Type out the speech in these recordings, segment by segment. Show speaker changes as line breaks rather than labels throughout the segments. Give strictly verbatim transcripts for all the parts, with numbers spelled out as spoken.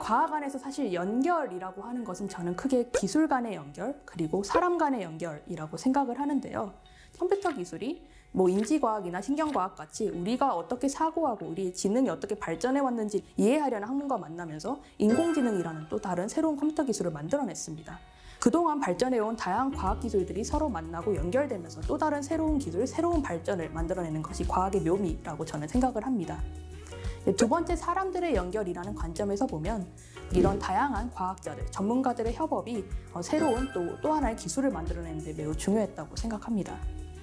과학 안에서 사실 연결이라고 하는 것은 저는 크게 기술 간의 연결, 그리고 사람 간의 연결이라고 생각을 하는데요. 컴퓨터 기술이 뭐 인지과학이나 신경과학 같이 우리가 어떻게 사고하고 우리의 지능이 어떻게 발전해 왔는지 이해하려는 학문과 만나면서 인공지능이라는 또 다른 새로운 컴퓨터 기술을 만들어냈습니다. 그동안 발전해온 다양한 과학 기술들이 서로 만나고 연결되면서 또 다른 새로운 기술, 새로운 발전을 만들어내는 것이 과학의 묘미라고 저는 생각을 합니다. 두 번째, 사람들의 연결이라는 관점에서 보면 이런 다양한 과학자들, 전문가들의 협업이 새로운 또, 또 하나의 기술을 만들어내는 데 매우 중요했다고 생각합니다.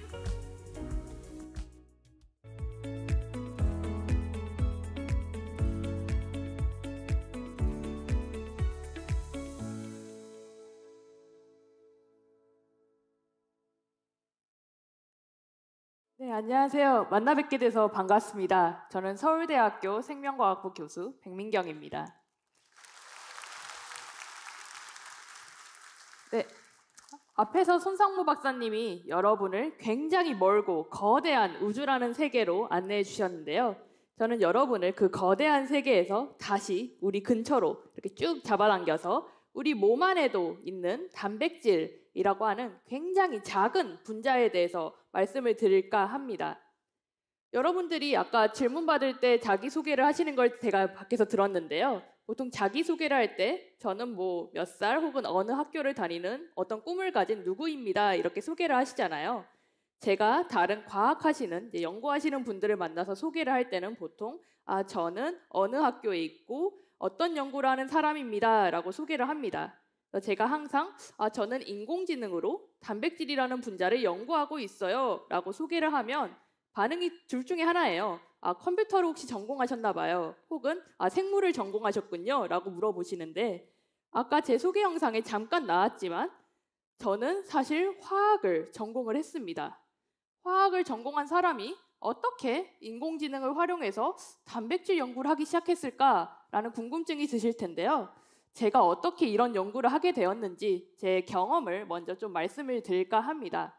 네, 안녕하세요. 만나 뵙게 돼서 반갑습니다. 저는 서울대학교 생명과학부 교수 백민경입니다. 네, 앞에서 손상무 박사님이 여러분을 굉장히 멀고 거대한 우주라는 세계로 안내해 주셨는데요. 저는 여러분을 그 거대한 세계에서 다시 우리 근처로 이렇게 쭉 잡아당겨서 우리 몸 안에도 있는 단백질이라고 하는 굉장히 작은 분자에 대해서 말씀을 드릴까 합니다. 여러분들이 아까 질문 받을 때 자기소개를 하시는 걸 제가 밖에서 들었는데요. 보통 자기소개를 할 때 저는 뭐 몇 살 혹은 어느 학교를 다니는 어떤 꿈을 가진 누구입니다. 이렇게 소개를 하시잖아요. 제가 다른 과학하시는, 연구하시는 분들을 만나서 소개를 할 때는 보통 아, 저는 어느 학교에 있고 어떤 연구를 하는 사람입니다. 라고 소개를 합니다. 제가 항상 아, 저는 인공지능으로 단백질이라는 분자를 연구하고 있어요. 라고 소개를 하면 반응이 둘 중에 하나예요. 아, 컴퓨터를 혹시 전공하셨나 봐요. 혹은 아, 생물을 전공하셨군요. 라고 물어보시는데 아까 제 소개 영상에 잠깐 나왔지만 저는 사실 화학을 전공을 했습니다. 화학을 전공한 사람이 어떻게 인공지능을 활용해서 단백질 연구를 하기 시작했을까라는 궁금증이 드실 텐데요. 제가 어떻게 이런 연구를 하게 되었는지 제 경험을 먼저 좀 말씀을 드릴까 합니다.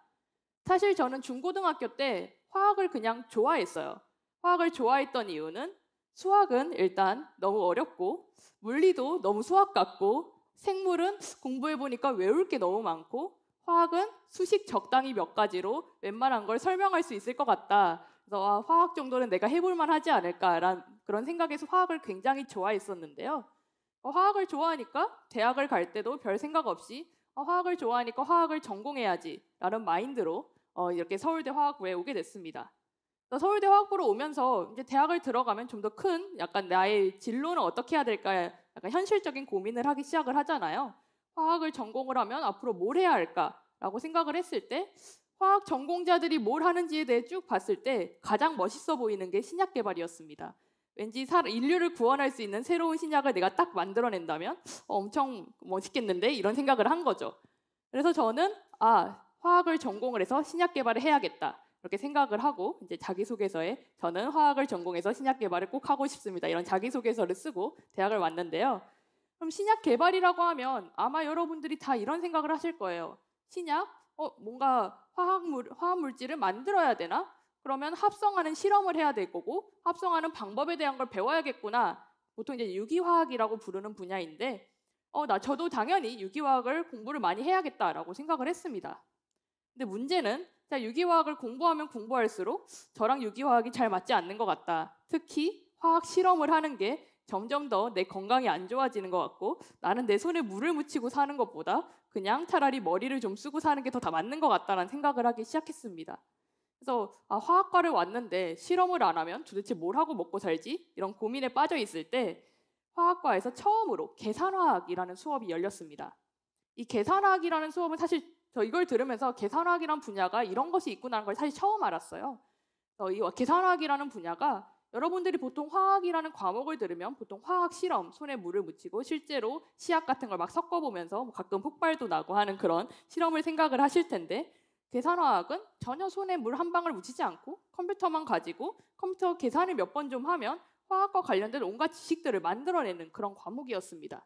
사실 저는 중고등학교 때 화학을 그냥 좋아했어요. 화학을 좋아했던 이유는 수학은 일단 너무 어렵고 물리도 너무 수학 같고 생물은 공부해보니까 외울 게 너무 많고 화학은 수식 적당히 몇 가지로 웬만한 걸 설명할 수 있을 것 같다. 그래서 아, 화학 정도는 내가 해볼만 하지 않을까라는 그런 생각에서 화학을 굉장히 좋아했었는데요. 어, 화학을 좋아하니까 대학을 갈 때도 별 생각 없이 어, 화학을 좋아하니까 화학을 전공해야지 라는 마인드로 어, 이렇게 서울대 화학부에 오게 됐습니다. 서울대 화학부로 오면서 이제 대학을 들어가면 좀 더 큰 약간 나의 진로는 어떻게 해야 될까 약간 현실적인 고민을 하기 시작을 하잖아요. 화학을 전공을 하면 앞으로 뭘 해야 할까라고 생각을 했을 때 화학 전공자들이 뭘 하는지에 대해 쭉 봤을 때 가장 멋있어 보이는 게 신약 개발이었습니다. 왠지 인류를 구원할 수 있는 새로운 신약을 내가 딱 만들어낸다면 어, 엄청 멋있겠는데 이런 생각을 한 거죠. 그래서 저는 아, 화학을 전공을 해서 신약 개발을 해야겠다. 이렇게 생각을 하고 이제 자기소개서에 저는 화학을 전공해서 신약 개발을 꼭 하고 싶습니다. 이런 자기소개서를 쓰고 대학을 왔는데요. 그럼 신약 개발이라고 하면 아마 여러분들이 다 이런 생각을 하실 거예요. 신약? 어, 뭔가 화학물, 화학물질을 만들어야 되나? 그러면 합성하는 실험을 해야 될 거고 합성하는 방법에 대한 걸 배워야겠구나. 보통 이제 유기화학이라고 부르는 분야인데 어, 나 저도 당연히 유기화학을 공부를 많이 해야겠다라고 생각을 했습니다. 근데 문제는 자, 유기화학을 공부하면 공부할수록 저랑 유기화학이 잘 맞지 않는 것 같다. 특히 화학 실험을 하는 게 점점 더 내 건강이 안 좋아지는 것 같고 나는 내 손에 물을 묻히고 사는 것보다 그냥 차라리 머리를 좀 쓰고 사는 게 더 다 맞는 것 같다는 생각을 하기 시작했습니다. 그래서 아, 화학과를 왔는데 실험을 안 하면 도대체 뭘 하고 먹고 살지? 이런 고민에 빠져 있을 때 화학과에서 처음으로 계산화학이라는 수업이 열렸습니다. 이 계산화학이라는 수업은 사실 저 이걸 들으면서 계산화학이라는 분야가 이런 것이 있구나라는 걸 사실 처음 알았어요. 어, 이 계산화학이라는 분야가 여러분들이 보통 화학이라는 과목을 들으면 보통 화학 실험, 손에 물을 묻히고 실제로 시약 같은 걸 막 섞어보면서 가끔 폭발도 나고 하는 그런 실험을 생각을 하실 텐데 계산화학은 전혀 손에 물 한 방울 묻히지 않고 컴퓨터만 가지고 컴퓨터 계산을 몇 번 좀 하면 화학과 관련된 온갖 지식들을 만들어내는 그런 과목이었습니다.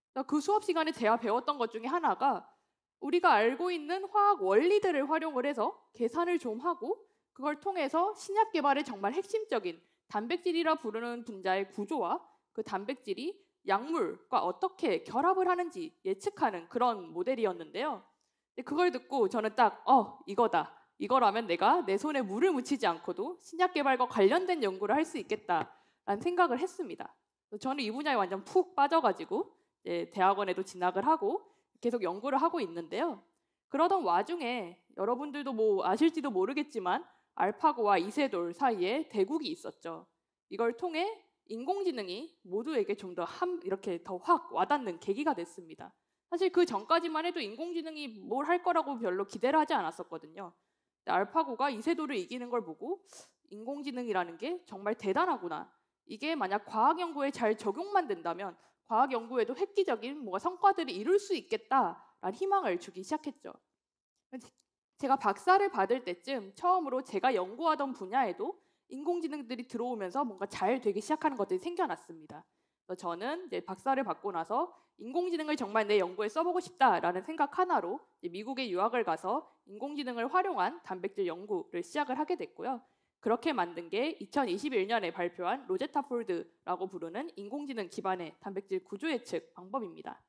그 수업 시간에 제가 배웠던 것 중에 하나가 우리가 알고 있는 화학 원리들을 활용을 해서 계산을 좀 하고 그걸 통해서 신약 개발의 정말 핵심적인 단백질이라 부르는 분자의 구조와 그 단백질이 약물과 어떻게 결합을 하는지 예측하는 그런 모델이었는데요. 그걸 듣고 저는 딱 어, 이거다. 이거라면 내가 내 손에 물을 묻히지 않고도 신약 개발과 관련된 연구를 할 수 있겠다라는 생각을 했습니다. 저는 이 분야에 완전 푹 빠져가지고 이제 대학원에도 진학을 하고 계속 연구를 하고 있는데요. 그러던 와중에 여러분들도 뭐 아실지도 모르겠지만 알파고와 이세돌 사이에 대국이 있었죠. 이걸 통해 인공지능이 모두에게 좀 더 한 이렇게 더 확 와닿는 계기가 됐습니다. 사실 그 전까지만 해도 인공지능이 뭘 할 거라고 별로 기대를 하지 않았었거든요. 알파고가 이세돌을 이기는 걸 보고 인공지능이라는 게 정말 대단하구나. 이게 만약 과학 연구에 잘 적용만 된다면 과학 연구에도 획기적인 뭔가 성과들을 이룰 수 있겠다라는 희망을 주기 시작했죠. 제가 박사를 받을 때쯤 처음으로 제가 연구하던 분야에도 인공지능들이 들어오면서 뭔가 잘 되기 시작하는 것들이 생겨났습니다. 그래서 저는 이제 박사를 받고 나서 인공지능을 정말 내 연구에 써보고 싶다라는 생각 하나로 미국에 유학을 가서 인공지능을 활용한 단백질 연구를 시작을 하게 됐고요. 그렇게 만든 게 이천이십일 년에 발표한 로제타 폴드라고 부르는 인공지능 기반의 단백질 구조 예측 방법입니다.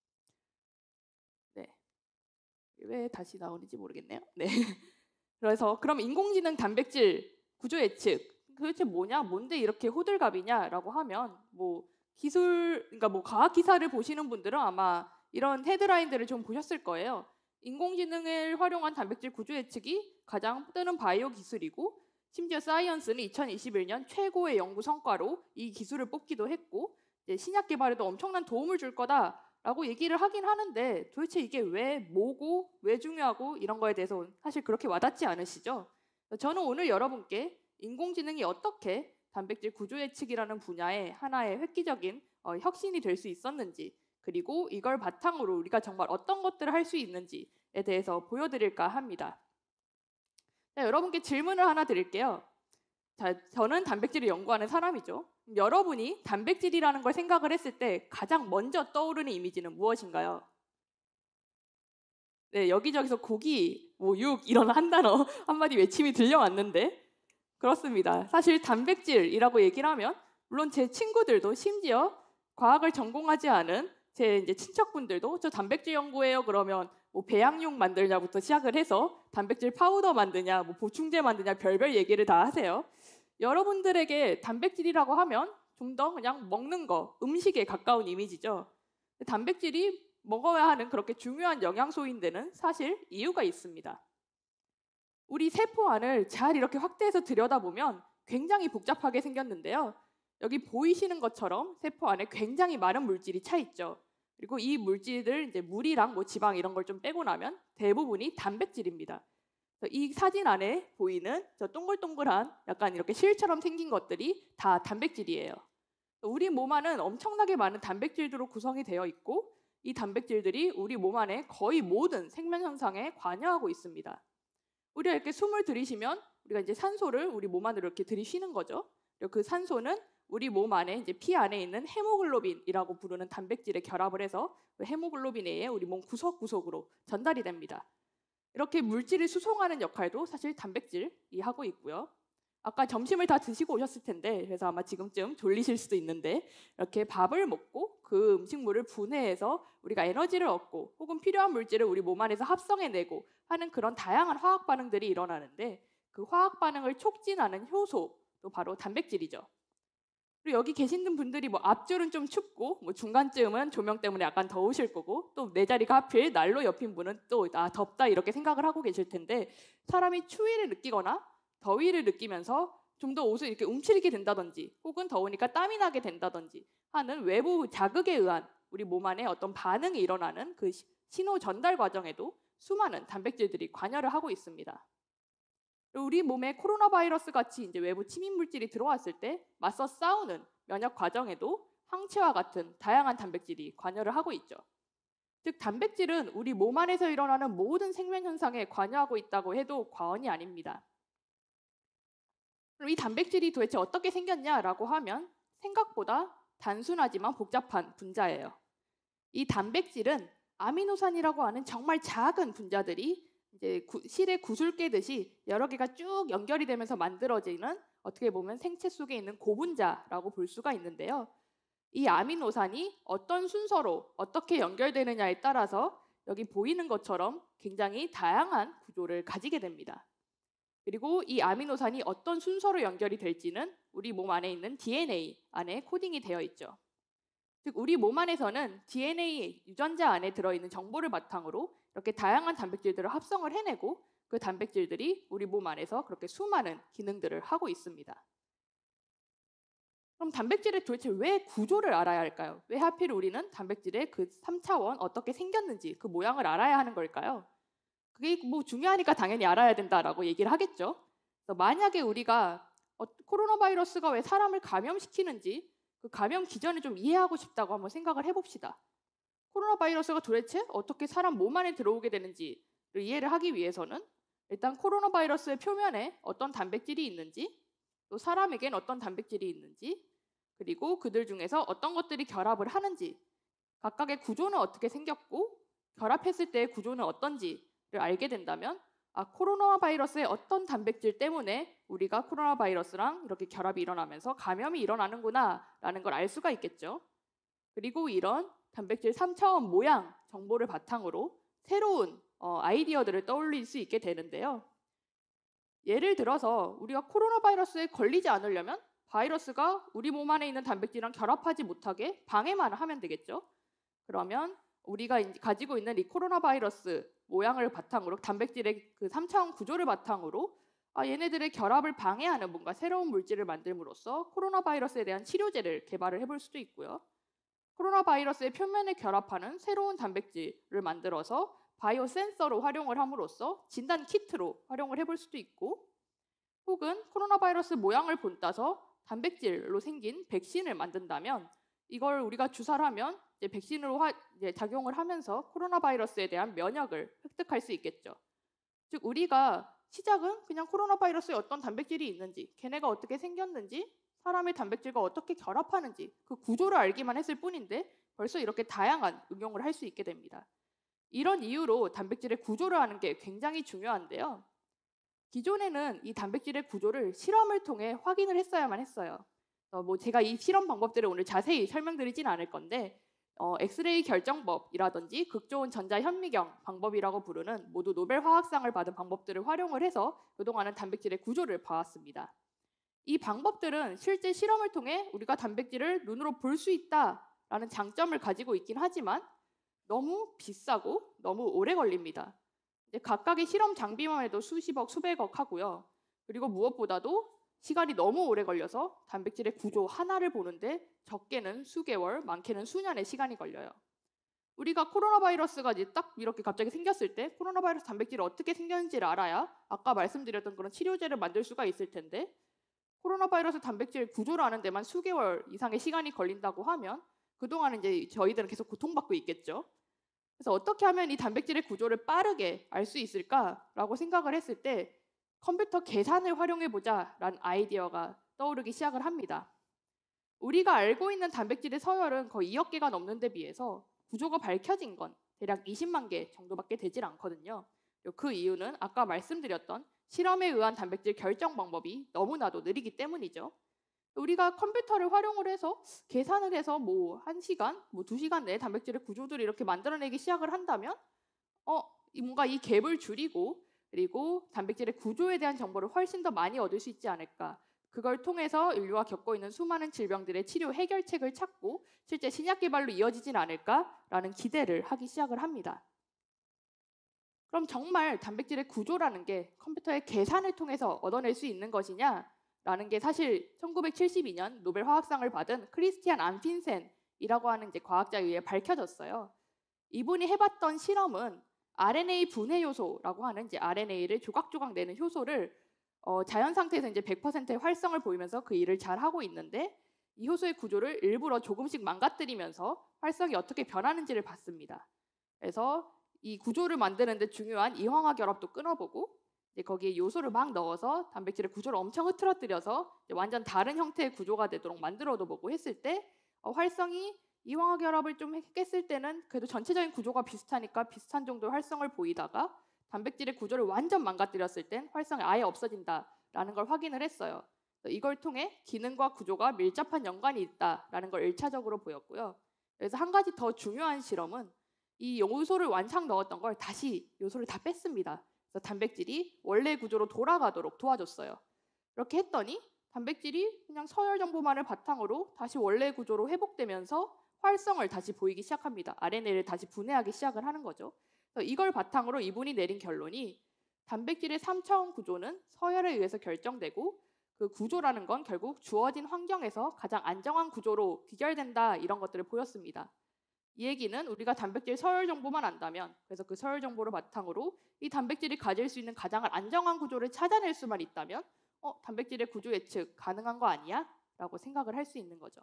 네, 왜 다시 나오는지 모르겠네요. 네. 그래서 그럼 인공지능 단백질 구조 예측 도대체 뭐냐, 뭔데 이렇게 호들갑이냐라고 하면 뭐 기술, 그러니까 뭐 과학 기사를 보시는 분들은 아마 이런 헤드라인들을 좀 보셨을 거예요. 인공지능을 활용한 단백질 구조 예측이 가장 뜨는 바이오 기술이고 심지어 사이언스는 이천이십일 년 최고의 연구 성과로 이 기술을 뽑기도 했고 이제 신약 개발에도 엄청난 도움을 줄 거다라고 얘기를 하긴 하는데 도대체 이게 왜 뭐고 왜 중요하고 이런 거에 대해서 사실 그렇게 와닿지 않으시죠? 저는 오늘 여러분께 인공지능이 어떻게 단백질 구조 예측이라는 분야에 하나의 획기적인 어, 혁신이 될 수 있었는지 그리고 이걸 바탕으로 우리가 정말 어떤 것들을 할 수 있는지에 대해서 보여드릴까 합니다. 자, 여러분께 질문을 하나 드릴게요. 자, 저는 단백질을 연구하는 사람이죠. 여러분이 단백질이라는 걸 생각을 했을 때 가장 먼저 떠오르는 이미지는 무엇인가요? 네, 여기저기서 고기, 뭐 육 이런 한 단어 한마디 외침이 들려왔는데 그렇습니다. 사실 단백질이라고 얘기를 하면 물론 제 친구들도 심지어 과학을 전공하지 않은 제 이제 친척분들도 저 단백질 연구해요 그러면 뭐 배양육 만들냐부터 시작을 해서 단백질 파우더 만드냐, 뭐 보충제 만드냐 별별 얘기를 다 하세요. 여러분들에게 단백질이라고 하면 좀 더 그냥 먹는 거, 음식에 가까운 이미지죠. 단백질이 먹어야 하는 그렇게 중요한 영양소인 데는 사실 이유가 있습니다. 우리 세포 안을 잘 이렇게 확대해서 들여다보면 굉장히 복잡하게 생겼는데요. 여기 보이시는 것처럼 세포 안에 굉장히 많은 물질이 차 있죠. 그리고 이 물질들 이제 물이랑 뭐 지방 이런 걸 좀 빼고 나면 대부분이 단백질입니다. 이 사진 안에 보이는 저 동글동글한 약간 이렇게 실처럼 생긴 것들이 다 단백질이에요. 우리 몸 안은 엄청나게 많은 단백질들로 구성이 되어 있고 이 단백질들이 우리 몸 안에 거의 모든 생명 현상에 관여하고 있습니다. 우리가 이렇게 숨을 들이쉬면 우리가 이제 산소를 우리 몸 안으로 이렇게 들이쉬는 거죠. 그리고 그 산소는 우리 몸 안에 이제 피 안에 있는 헤모글로빈이라고 부르는 단백질에 결합을 해서 그 헤모글로빈 A에 우리 몸 구석구석으로 전달이 됩니다. 이렇게 물질을 수송하는 역할도 사실 단백질이 하고 있고요. 아까 점심을 다 드시고 오셨을 텐데 그래서 아마 지금쯤 졸리실 수도 있는데 이렇게 밥을 먹고 그 음식물을 분해해서 우리가 에너지를 얻고 혹은 필요한 물질을 우리 몸 안에서 합성해내고 하는 그런 다양한 화학 반응들이 일어나는데 그 화학 반응을 촉진하는 효소도 바로 단백질이죠. 그리고 여기 계신 분들이 뭐 앞줄은 좀 춥고 뭐 중간쯤은 조명 때문에 약간 더우실 거고 또 내 자리가 하필 난로 옆인 분은 또 아 덥다 이렇게 생각을 하고 계실 텐데 사람이 추위를 느끼거나 더위를 느끼면서 좀 더 옷을 이렇게 움츠리게 된다든지 혹은 더우니까 땀이 나게 된다든지 하는 외부 자극에 의한 우리 몸 안에 어떤 반응이 일어나는 그 신호 전달 과정에도 수많은 단백질들이 관여를 하고 있습니다. 우리 몸에 코로나 바이러스 같이 이제 외부 침입 물질이 들어왔을 때 맞서 싸우는 면역 과정에도 항체와 같은 다양한 단백질이 관여를 하고 있죠. 즉 단백질은 우리 몸 안에서 일어나는 모든 생명 현상에 관여하고 있다고 해도 과언이 아닙니다. 그럼 이 단백질이 도대체 어떻게 생겼냐라고 하면 생각보다 단순하지만 복잡한 분자예요. 이 단백질은 아미노산이라고 하는 정말 작은 분자들이 이제 구, 실에 구슬 깨듯이 여러 개가 쭉 연결이 되면서 만들어지는 어떻게 보면 생체 속에 있는 고분자라고 볼 수가 있는데요. 이 아미노산이 어떤 순서로 어떻게 연결되느냐에 따라서 여기 보이는 것처럼 굉장히 다양한 구조를 가지게 됩니다. 그리고 이 아미노산이 어떤 순서로 연결이 될지는 우리 몸 안에 있는 디엔에이 안에 코딩이 되어 있죠. 즉 우리 몸 안에서는 디엔에이 유전자 안에 들어있는 정보를 바탕으로 이렇게 다양한 단백질들을 합성을 해내고 그 단백질들이 우리 몸 안에서 그렇게 수많은 기능들을 하고 있습니다. 그럼 단백질의 도대체 왜 구조를 알아야 할까요? 왜 하필 우리는 단백질의 그 삼 차원 어떻게 생겼는지 그 모양을 알아야 하는 걸까요? 그게 뭐 중요하니까 당연히 알아야 된다라고 얘기를 하겠죠. 그래서 만약에 우리가 어, 코로나 바이러스가 왜 사람을 감염시키는지 그 감염 기전을 좀 이해하고 싶다고 한번 생각을 해봅시다. 코로나 바이러스가 도대체 어떻게 사람 몸 안에 들어오게 되는지를 이해를 하기 위해서는 일단 코로나 바이러스의 표면에 어떤 단백질이 있는지, 또 사람에겐 어떤 단백질이 있는지, 그리고 그들 중에서 어떤 것들이 결합을 하는지, 각각의 구조는 어떻게 생겼고 결합했을 때의 구조는 어떤지를 알게 된다면 아, 코로나 바이러스의 어떤 단백질 때문에 우리가 코로나 바이러스랑 이렇게 결합이 일어나면서 감염이 일어나는구나 라는 걸 알 수가 있겠죠. 그리고 이런 단백질 삼 차원 모양 정보를 바탕으로 새로운 어, 아이디어들을 떠올릴 수 있게 되는데요. 예를 들어서 우리가 코로나 바이러스에 걸리지 않으려면 바이러스가 우리 몸 안에 있는 단백질이랑 결합하지 못하게 방해만 하면 되겠죠. 그러면 우리가 가지고 있는 이 코로나 바이러스 모양을 바탕으로 단백질의 그 삼 차원 구조를 바탕으로 아, 얘네들의 결합을 방해하는 뭔가 새로운 물질을 만들므로써 코로나 바이러스에 대한 치료제를 개발을 해볼 수도 있고요. 코로나 바이러스의 표면에 결합하는 새로운 단백질을 만들어서 바이오 센서로 활용을 함으로써 진단 키트로 활용을 해볼 수도 있고, 혹은 코로나 바이러스 모양을 본따서 단백질로 생긴 백신을 만든다면 이걸 우리가 주사를 하면 이제 백신으로 화, 이제 작용을 하면서 코로나 바이러스에 대한 면역을 획득할 수 있겠죠. 즉 우리가 시작은 그냥 코로나 바이러스에 어떤 단백질이 있는지, 걔네가 어떻게 생겼는지, 사람의 단백질과 어떻게 결합하는지 그 구조를 알기만 했을 뿐인데 벌써 이렇게 다양한 응용을 할 수 있게 됩니다. 이런 이유로 단백질의 구조를 아는 게 굉장히 중요한데요. 기존에는 이 단백질의 구조를 실험을 통해 확인을 했어야만 했어요. 어, 뭐 제가 이 실험 방법들을 오늘 자세히 설명드리진 않을 건데 어, 엑스레이 결정법이라든지 극좋은 전자현미경 방법이라고 부르는 모두 노벨 화학상을 받은 방법들을 활용을 해서 그동안은 단백질의 구조를 봐왔습니다. 이 방법들은 실제 실험을 통해 우리가 단백질을 눈으로 볼 수 있다라는 장점을 가지고 있긴 하지만 너무 비싸고 너무 오래 걸립니다. 이제 각각의 실험 장비만 해도 수십억, 수백억 하고요. 그리고 무엇보다도 시간이 너무 오래 걸려서 단백질의 구조 하나를 보는데 적게는 수개월, 많게는 수년의 시간이 걸려요. 우리가 코로나 바이러스가 이제 딱 이렇게 갑자기 생겼을 때 코로나 바이러스 단백질이 어떻게 생겼는지를 알아야 아까 말씀드렸던 그런 치료제를 만들 수가 있을 텐데 코로나 바이러스 단백질 구조를 아는 데만 수개월 이상의 시간이 걸린다고 하면 그동안은 이제 저희들은 계속 고통받고 있겠죠. 그래서 어떻게 하면 이 단백질의 구조를 빠르게 알 수 있을까라고 생각을 했을 때 컴퓨터 계산을 활용해보자라는 아이디어가 떠오르기 시작을 합니다. 우리가 알고 있는 단백질의 서열은 거의 이억 개가 넘는 데 비해서 구조가 밝혀진 건 대략 이십만 개 정도밖에 되질 않거든요. 그 이유는 아까 말씀드렸던 실험에 의한 단백질 결정 방법이 너무나도 느리기 때문이죠. 우리가 컴퓨터를 활용을 해서 계산을 해서 뭐 한 시간, 뭐 두 시간 내에 단백질의 구조들을 이렇게 만들어내기 시작을 한다면 어, 뭔가 이 갭을 줄이고 그리고 단백질의 구조에 대한 정보를 훨씬 더 많이 얻을 수 있지 않을까. 그걸 통해서 인류가 겪고 있는 수많은 질병들의 치료 해결책을 찾고 실제 신약 개발로 이어지진 않을까라는 기대를 하기 시작을 합니다. 그럼 정말 단백질의 구조라는 게 컴퓨터의 계산을 통해서 얻어낼 수 있는 것이냐? 라는 게 사실 천구백칠십이 년 노벨 화학상을 받은 크리스티안 안핀센이라고 하는 이제 과학자에 의해 밝혀졌어요. 이분이 해봤던 실험은 알엔에이 분해 효소라고 하는 이제 알엔에이를 조각조각 내는 효소를 어, 자연 상태에서 이제 백 퍼센트의 활성을 보이면서 그 일을 잘 하고 있는데 이 효소의 구조를 일부러 조금씩 망가뜨리면서 활성이 어떻게 변하는지를 봤습니다. 그래서 이 구조를 만드는 데 중요한 이황화 결합도 끊어보고 이제 거기에 요소를 막 넣어서 단백질의 구조를 엄청 흐트러뜨려서 완전 다른 형태의 구조가 되도록 만들어도 보고 했을 때 어, 활성이 이황화 결합을 좀 했을 때는 그래도 전체적인 구조가 비슷하니까 비슷한 정도의 활성을 보이다가 단백질의 구조를 완전 망가뜨렸을 땐 활성이 아예 없어진다라는 걸 확인을 했어요. 이걸 통해 기능과 구조가 밀접한 연관이 있다라는 걸 일차적으로 보였고요. 그래서 한 가지 더 중요한 실험은 이 요소를 왕창 넣었던 걸 다시 요소를 다 뺐습니다. 그래서 단백질이 원래 구조로 돌아가도록 도와줬어요. 이렇게 했더니 단백질이 그냥 서열 정보만을 바탕으로 다시 원래 구조로 회복되면서 활성을 다시 보이기 시작합니다. 알엔에이를 다시 분해하기 시작을 하는 거죠. 그래서 이걸 바탕으로 이분이 내린 결론이 단백질의 삼 차원 구조는 서열에 의해서 결정되고 그 구조라는 건 결국 주어진 환경에서 가장 안정한 구조로 귀결된다, 이런 것들을 보였습니다. 이 얘기는 우리가 단백질 서열 정보만 안다면, 그래서 그 서열 정보를 바탕으로 이 단백질이 가질 수 있는 가장 안정한 구조를 찾아낼 수만 있다면 어, 단백질의 구조 예측 가능한 거 아니야? 라고 생각을 할 수 있는 거죠.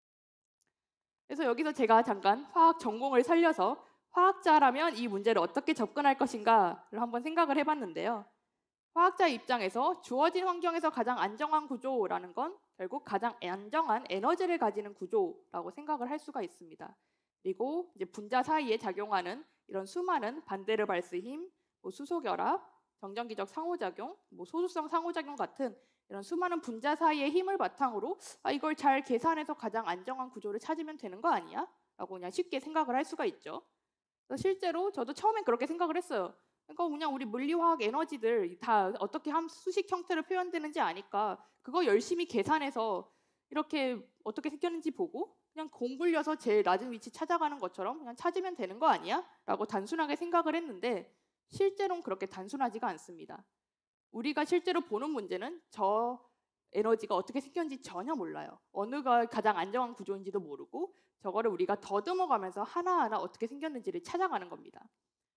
그래서 여기서 제가 잠깐 화학 전공을 살려서 화학자라면 이 문제를 어떻게 접근할 것인가를 한번 생각을 해봤는데요. 화학자 입장에서 주어진 환경에서 가장 안정한 구조라는 건 결국 가장 안정한 에너지를 가지는 구조라고 생각을 할 수가 있습니다. 그리고 이제 분자 사이에 작용하는 이런 수많은 반데르발스 힘, 뭐 수소결합, 정전기적 상호작용, 뭐 소수성 상호작용 같은 이런 수많은 분자 사이의 힘을 바탕으로 아, 이걸 잘 계산해서 가장 안정한 구조를 찾으면 되는 거 아니야? 라고 그냥 쉽게 생각을 할 수가 있죠. 그래서 실제로 저도 처음엔 그렇게 생각을 했어요. 그러니까 그냥 우리 물리화학 에너지들 다 어떻게 함 수식 형태로 표현되는지 아니까 그거 열심히 계산해서 이렇게 어떻게 생겼는지 보고 그냥 공 굴려서 제일 낮은 위치 찾아가는 것처럼 그냥 찾으면 되는 거 아니야? 라고 단순하게 생각을 했는데 실제로는 그렇게 단순하지가 않습니다. 우리가 실제로 보는 문제는 저 에너지가 어떻게 생겼는지 전혀 몰라요. 어느가 가장 안정한 구조인지도 모르고 저거를 우리가 더듬어가면서 하나하나 어떻게 생겼는지를 찾아가는 겁니다.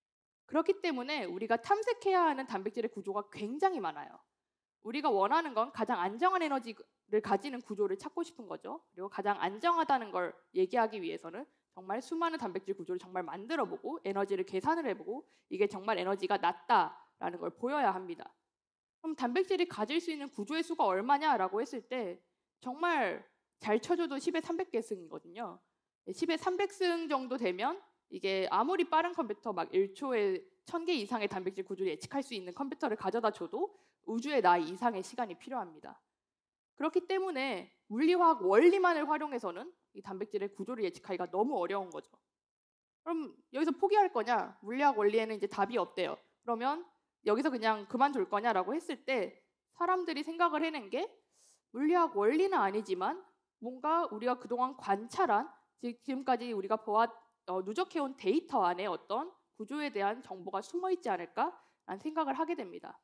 그렇기 때문에 우리가 탐색해야 하는 단백질의 구조가 굉장히 많아요. 우리가 원하는 건 가장 안정한 에너지를 가지는 구조를 찾고 싶은 거죠. 그리고 가장 안정하다는 걸 얘기하기 위해서는 정말 수많은 단백질 구조를 정말 만들어보고 에너지를 계산을 해보고 이게 정말 에너지가 낮다라는 걸 보여야 합니다. 그럼 단백질이 가질 수 있는 구조의 수가 얼마냐라고 했을 때 정말 잘 쳐줘도 십의 삼백 개 승이거든요. 십의 삼백 승 정도 되면 이게 아무리 빠른 컴퓨터 막 일 초에 천 개 이상의 단백질 구조를 예측할 수 있는 컴퓨터를 가져다 줘도 우주의 나이 이상의 시간이 필요합니다. 그렇기 때문에 물리화학 원리만을 활용해서는 이 단백질의 구조를 예측하기가 너무 어려운 거죠. 그럼 여기서 포기할 거냐? 물리학 원리에는 이제 답이 없대요. 그러면 여기서 그냥 그만둘 거냐라고 했을 때 사람들이 생각을 해낸 게 물리학 원리는 아니지만 뭔가 우리가 그동안 관찰한 지금까지 우리가 보아 어, 누적해온 데이터 안에 어떤 구조에 대한 정보가 숨어있지 않을까라는 생각을 하게 됩니다.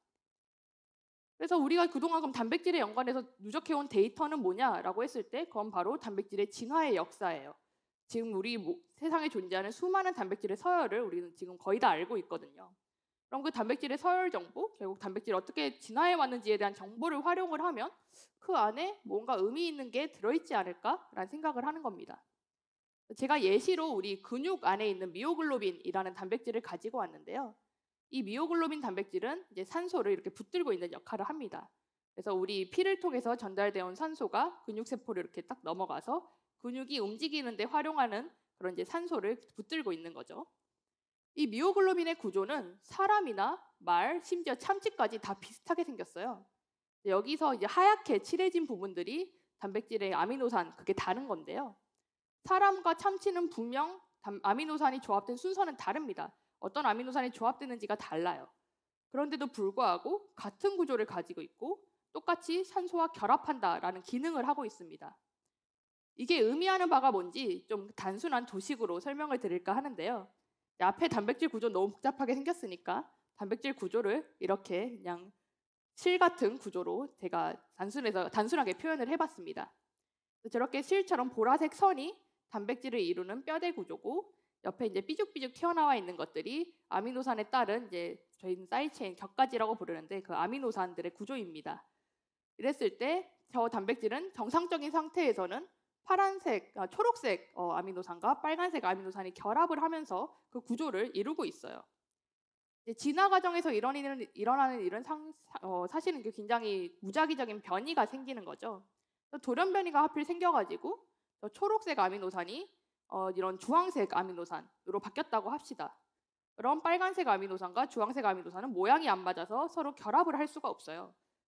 그래서 우리가 그동안 그럼 단백질에 연관해서 누적해온 데이터는 뭐냐라고 했을 때 그건 바로 단백질의 진화의 역사예요. 지금 우리 뭐, 세상에 존재하는 수많은 단백질의 서열을 우리는 지금 거의 다 알고 있거든요. 그럼 그 단백질의 서열 정보, 결국 단백질이 어떻게 진화해 왔는지에 대한 정보를 활용을 하면 그 안에 뭔가 의미 있는 게 들어있지 않을까라는 생각을 하는 겁니다. 제가 예시로 우리 근육 안에 있는 미오글로빈이라는 단백질을 가지고 왔는데요. 이 미오글로빈 단백질은 이제 산소를 이렇게 붙들고 있는 역할을 합니다. 그래서 우리 피를 통해서 전달되어 온 산소가 근육세포를 이렇게 딱 넘어가서 근육이 움직이는 데 활용하는 그런 이제 산소를 붙들고 있는 거죠. 이 미오글로빈의 구조는 사람이나 말, 심지어 참치까지 다 비슷하게 생겼어요. 여기서 이제 하얗게 칠해진 부분들이 단백질의 아미노산, 그게 다른 건데요. 사람과 참치는 분명 아미노산이 조합된 순서는 다릅니다. 어떤 아미노산이 조합되는지가 달라요. 그런데도 불구하고 같은 구조를 가지고 있고 똑같이 산소와 결합한다라는 기능을 하고 있습니다. 이게 의미하는 바가 뭔지 좀 단순한 도식으로 설명을 드릴까 하는데요. 앞에 단백질 구조 너무 복잡하게 생겼으니까 단백질 구조를 이렇게 그냥 실 같은 구조로 제가 단순해서 단순하게 표현을 해봤습니다. 저렇게 실처럼 보라색 선이 단백질을 이루는 뼈대 구조고 옆에 이제 삐죽삐죽 튀어나와 있는 것들이 아미노산에 따른 이제 저희는 사이드체인 격가지라고 부르는데 그 아미노산들의 구조입니다. 이랬을 때 저 단백질은 정상적인 상태에서는 파란색, 아, 초록색 어, 아미노산과 빨간색 아미노산이 결합을 하면서 그 구조를 이루고 있어요. 이제 진화 과정에서 일어나는, 일어나는 이런 상, 어, 사실은 굉장히 무작위적인 변이가 생기는 거죠. 돌연 변이가 하필 생겨가지고 초록색 아미노산이 어, 이런 주황색 아미노산으로 바뀌었다고 합시다. 그럼 빨간색 아미노산과 주황색 아미노산은 모양이 안 맞아서 서로 결합을 할 수가 없어요.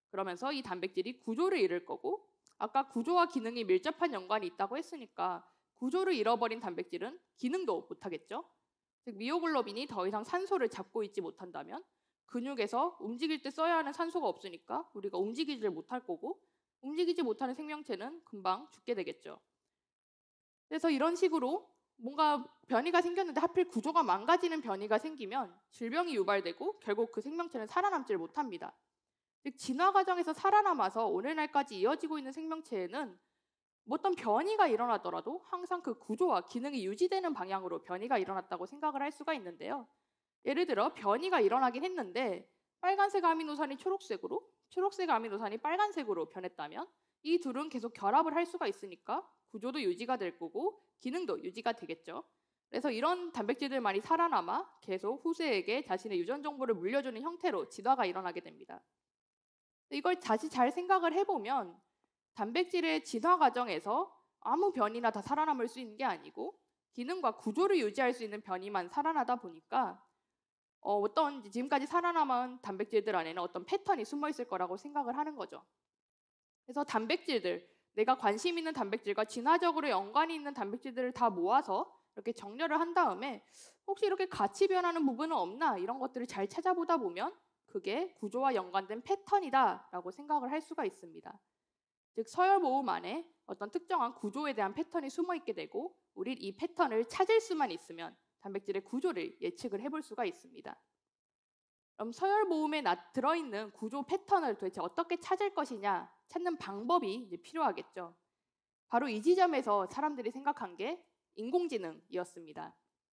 그러면서 이 단백질이 구조를 잃을 거고, 아까 구조와 기능이 밀접한 연관이 있다고 했으니까 구조를 잃어버린 단백질은 기능도 못하겠죠. 즉 미오글로빈이 더 이상 산소를 잡고 있지 못한다면 근육에서 움직일 때 써야 하는 산소가 없으니까 우리가 움직이지를 못할 거고, 움직이지 못하는 생명체는 금방 죽게 되겠죠. 그래서 이런 식으로 뭔가 변이가 생겼는데 하필 구조가 망가지는 변이가 생기면 질병이 유발되고 결국 그 생명체는 살아남지를 못합니다. 즉 진화 과정에서 살아남아서 오늘날까지 이어지고 있는 생명체에는 어떤 변이가 일어나더라도 항상 그 구조와 기능이 유지되는 방향으로 변이가 일어났다고 생각을 할 수가 있는데요. 예를 들어 변이가 일어나긴 했는데 빨간색 아미노산이 초록색으로, 초록색 아미노산이 빨간색으로 변했다면 이 둘은 계속 결합을 할 수가 있으니까 구조도 유지가 될 거고 기능도 유지가 되겠죠. 그래서 이런 단백질들만이 살아남아 계속 후세에게 자신의 유전 정보를 물려주는 형태로 진화가 일어나게 됩니다. 이걸 다시 잘 생각을 해보면 단백질의 진화 과정에서 아무 변이나 다 살아남을 수 있는 게 아니고 기능과 구조를 유지할 수 있는 변이만 살아나다 보니까 어, 어떤 지금까지 살아남은 단백질들 안에는 어떤 패턴이 숨어 있을 거라고 생각을 하는 거죠. 그래서 단백질들, 내가 관심 있는 단백질과 진화적으로 연관이 있는 단백질들을 다 모아서 이렇게 정렬을 한 다음에 혹시 이렇게 같이 변하는 부분은 없나 이런 것들을 잘 찾아보다 보면 그게 구조와 연관된 패턴이다라고 생각을 할 수가 있습니다. 즉 서열 모음 안에 어떤 특정한 구조에 대한 패턴이 숨어 있게 되고 우린 이 패턴을 찾을 수만 있으면 단백질의 구조를 예측을 해볼 수가 있습니다. 그럼 서열 모음에 들어있는 구조 패턴을 도대체 어떻게 찾을 것이냐 찾는 방법이 이제 필요하겠죠. 바로 이 지점에서 사람들이 생각한 게 인공지능이었습니다.